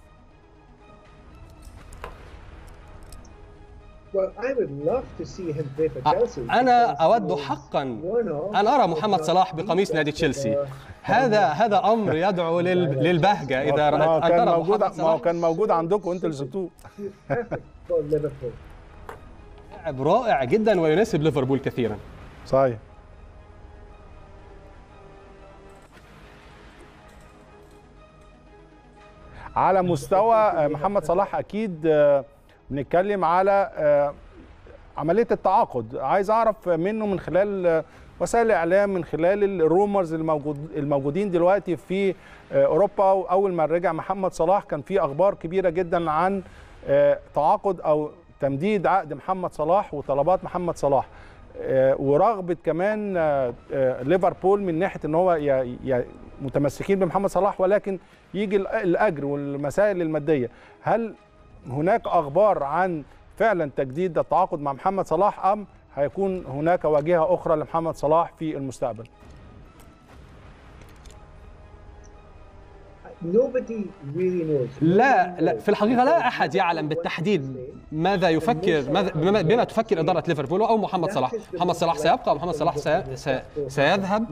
أنا أود حقا أن أرى محمد صلاح بقميص نادي تشيلسي. هذا أمر يدعو للبهجة. إذا رأيت أن ترى محمد صلاح، ما كان موجود عندكم وأنتوا اللي سبتوه. لاعب رائع جدا ويناسب ليفربول كثيرا. صحيح. على مستوى محمد صلاح اكيد بنتكلم على عمليه التعاقد، عايز اعرف منه من خلال وسائل الاعلام، من خلال الرومرز الموجودين دلوقتي في اوروبا. اول ما رجع محمد صلاح كان في اخبار كبيره جدا عن تعاقد او تمديد عقد محمد صلاح وطلبات محمد صلاح، ورغبه كمان ليفربول من ناحيه ان هو متمسكين بمحمد صلاح، ولكن يجي الاجر والمسائل الماديه. هل هناك اخبار عن فعلا تجديد التعاقد مع محمد صلاح، ام هيكون هناك واجهه اخرى لمحمد صلاح في المستقبل؟ لا في الحقيقة لا أحد يعلم بالتحديد ماذا يفكر بما تفكر إدارة ليفربول أو محمد صلاح. محمد صلاح سيبقى، محمد صلاح سيذهب،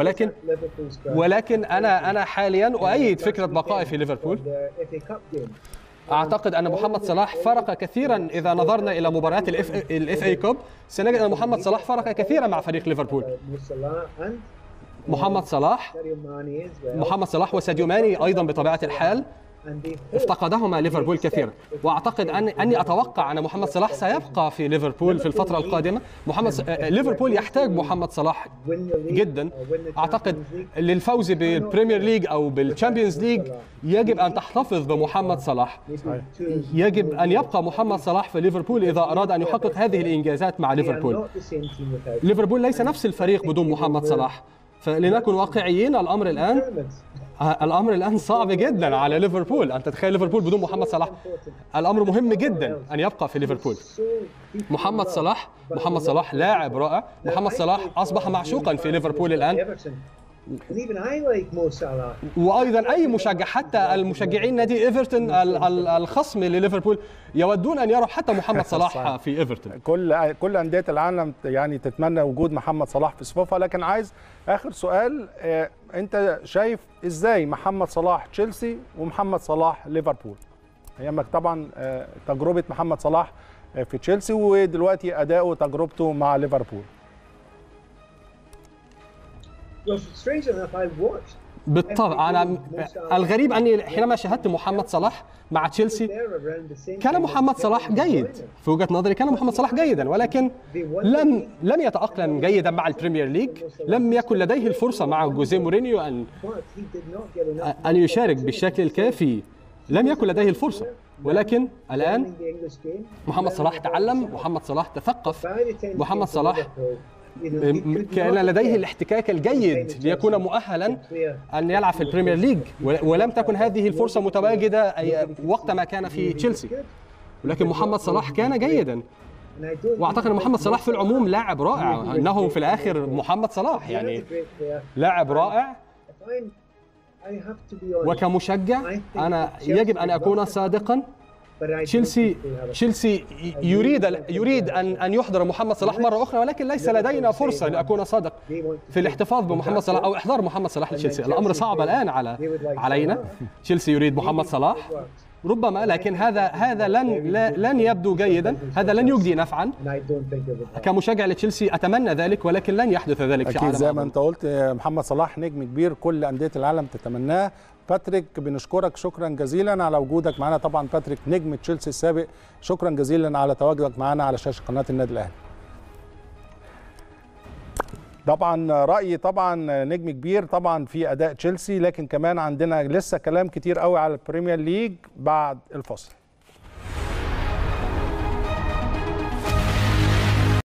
ولكن أنا حاليا أؤيد فكرة بقائي في ليفربول. أعتقد أن محمد صلاح فرق كثيرا. إذا نظرنا إلى مباريات الاف اي كوب سنجد أن محمد صلاح فرق كثيرا مع فريق ليفربول. محمد صلاح وساديو ماني أيضا بطبيعة الحال افتقدهما ليفربول كثيرا، واعتقد اني اتوقع ان محمد صلاح سيبقى في ليفربول في الفتره القادمه. ليفربول يحتاج محمد صلاح جدا. اعتقد للفوز بالبريمير ليج او بالتشامبيونز ليج يجب ان تحتفظ بمحمد صلاح، يجب ان يبقى محمد صلاح في ليفربول اذا اراد ان يحقق هذه الانجازات مع ليفربول. ليفربول ليس نفس الفريق بدون محمد صلاح، فلنكن واقعيين. الأمر الآن صعب جدا على ليفربول. أن تتخيل ليفربول بدون محمد صلاح، الأمر مهم جدا أن يبقى في ليفربول. محمد صلاح لاعب رائع. محمد صلاح أصبح معشوقا في ليفربول الآن، وأيضا أي مشجع، حتى المشجعين نادي إيفرتون الخصم لليفربول يودون أن يروا حتى محمد صلاح في إيفرتون. كل أندية العالم يعني تتمنى وجود محمد صلاح في صفوفها. لكن عايز آخر سؤال، أنت شايف إزاي محمد صلاح تشيلسي ومحمد صلاح ليفربول؟ هي طبعا تجربة محمد صلاح في تشيلسي ودلوقتي أداؤه تجربته مع ليفربول. بالطبع أنا الغريب أني حينما شاهدت محمد صلاح مع تشيلسي كان محمد صلاح جيد في وجهة نظري، كان محمد صلاح جيدا، ولكن لم يتأقلم جيدا مع البريمير ليج. لم يكن لديه الفرصة مع جوزيه مورينيو أن يشارك بالشكل الكافي، لم يكن لديه الفرصة. ولكن الآن محمد صلاح تعلم، محمد صلاح تثقف، محمد صلاح كان لديه الاحتكاك الجيد ليكون مؤهلا أن يلعب في البريمير ليج، ولم تكن هذه الفرصة متواجدة وقت ما كان في تشيلسي. ولكن محمد صلاح كان جيدا، واعتقد ان محمد صلاح في العموم لاعب رائع، انه في الاخر محمد صلاح يعني لاعب رائع. وكمشجع انا يجب ان اكون صادقا. تشيلسي يريد ان يحضر محمد صلاح مره اخرى، ولكن ليس لدينا فرصه لاكون صادق في الاحتفاظ بمحمد صلاح او احضار محمد صلاح لتشيلسي. الامر صعب الان علينا. تشيلسي يريد محمد صلاح ربما، لكن هذا لن يبدو جيدا، هذا لن يجدي نفعا. كمشجع لتشيلسي اتمنى ذلك، ولكن لن يحدث ذلك في عالم. زي ما انت قلت محمد صلاح نجم كبير كل انديه العالم تتمناه. باتريك بنشكرك شكرا جزيلا على وجودك معنا. طبعا باتريك نجم تشيلسي السابق، شكرا جزيلا على تواجدك معنا على شاشه قناه النادي الاهلي. طبعا رايي طبعا نجم كبير طبعا في اداء تشيلسي، لكن كمان عندنا لسه كلام كتير قوي على البريمير ليج بعد الفاصل.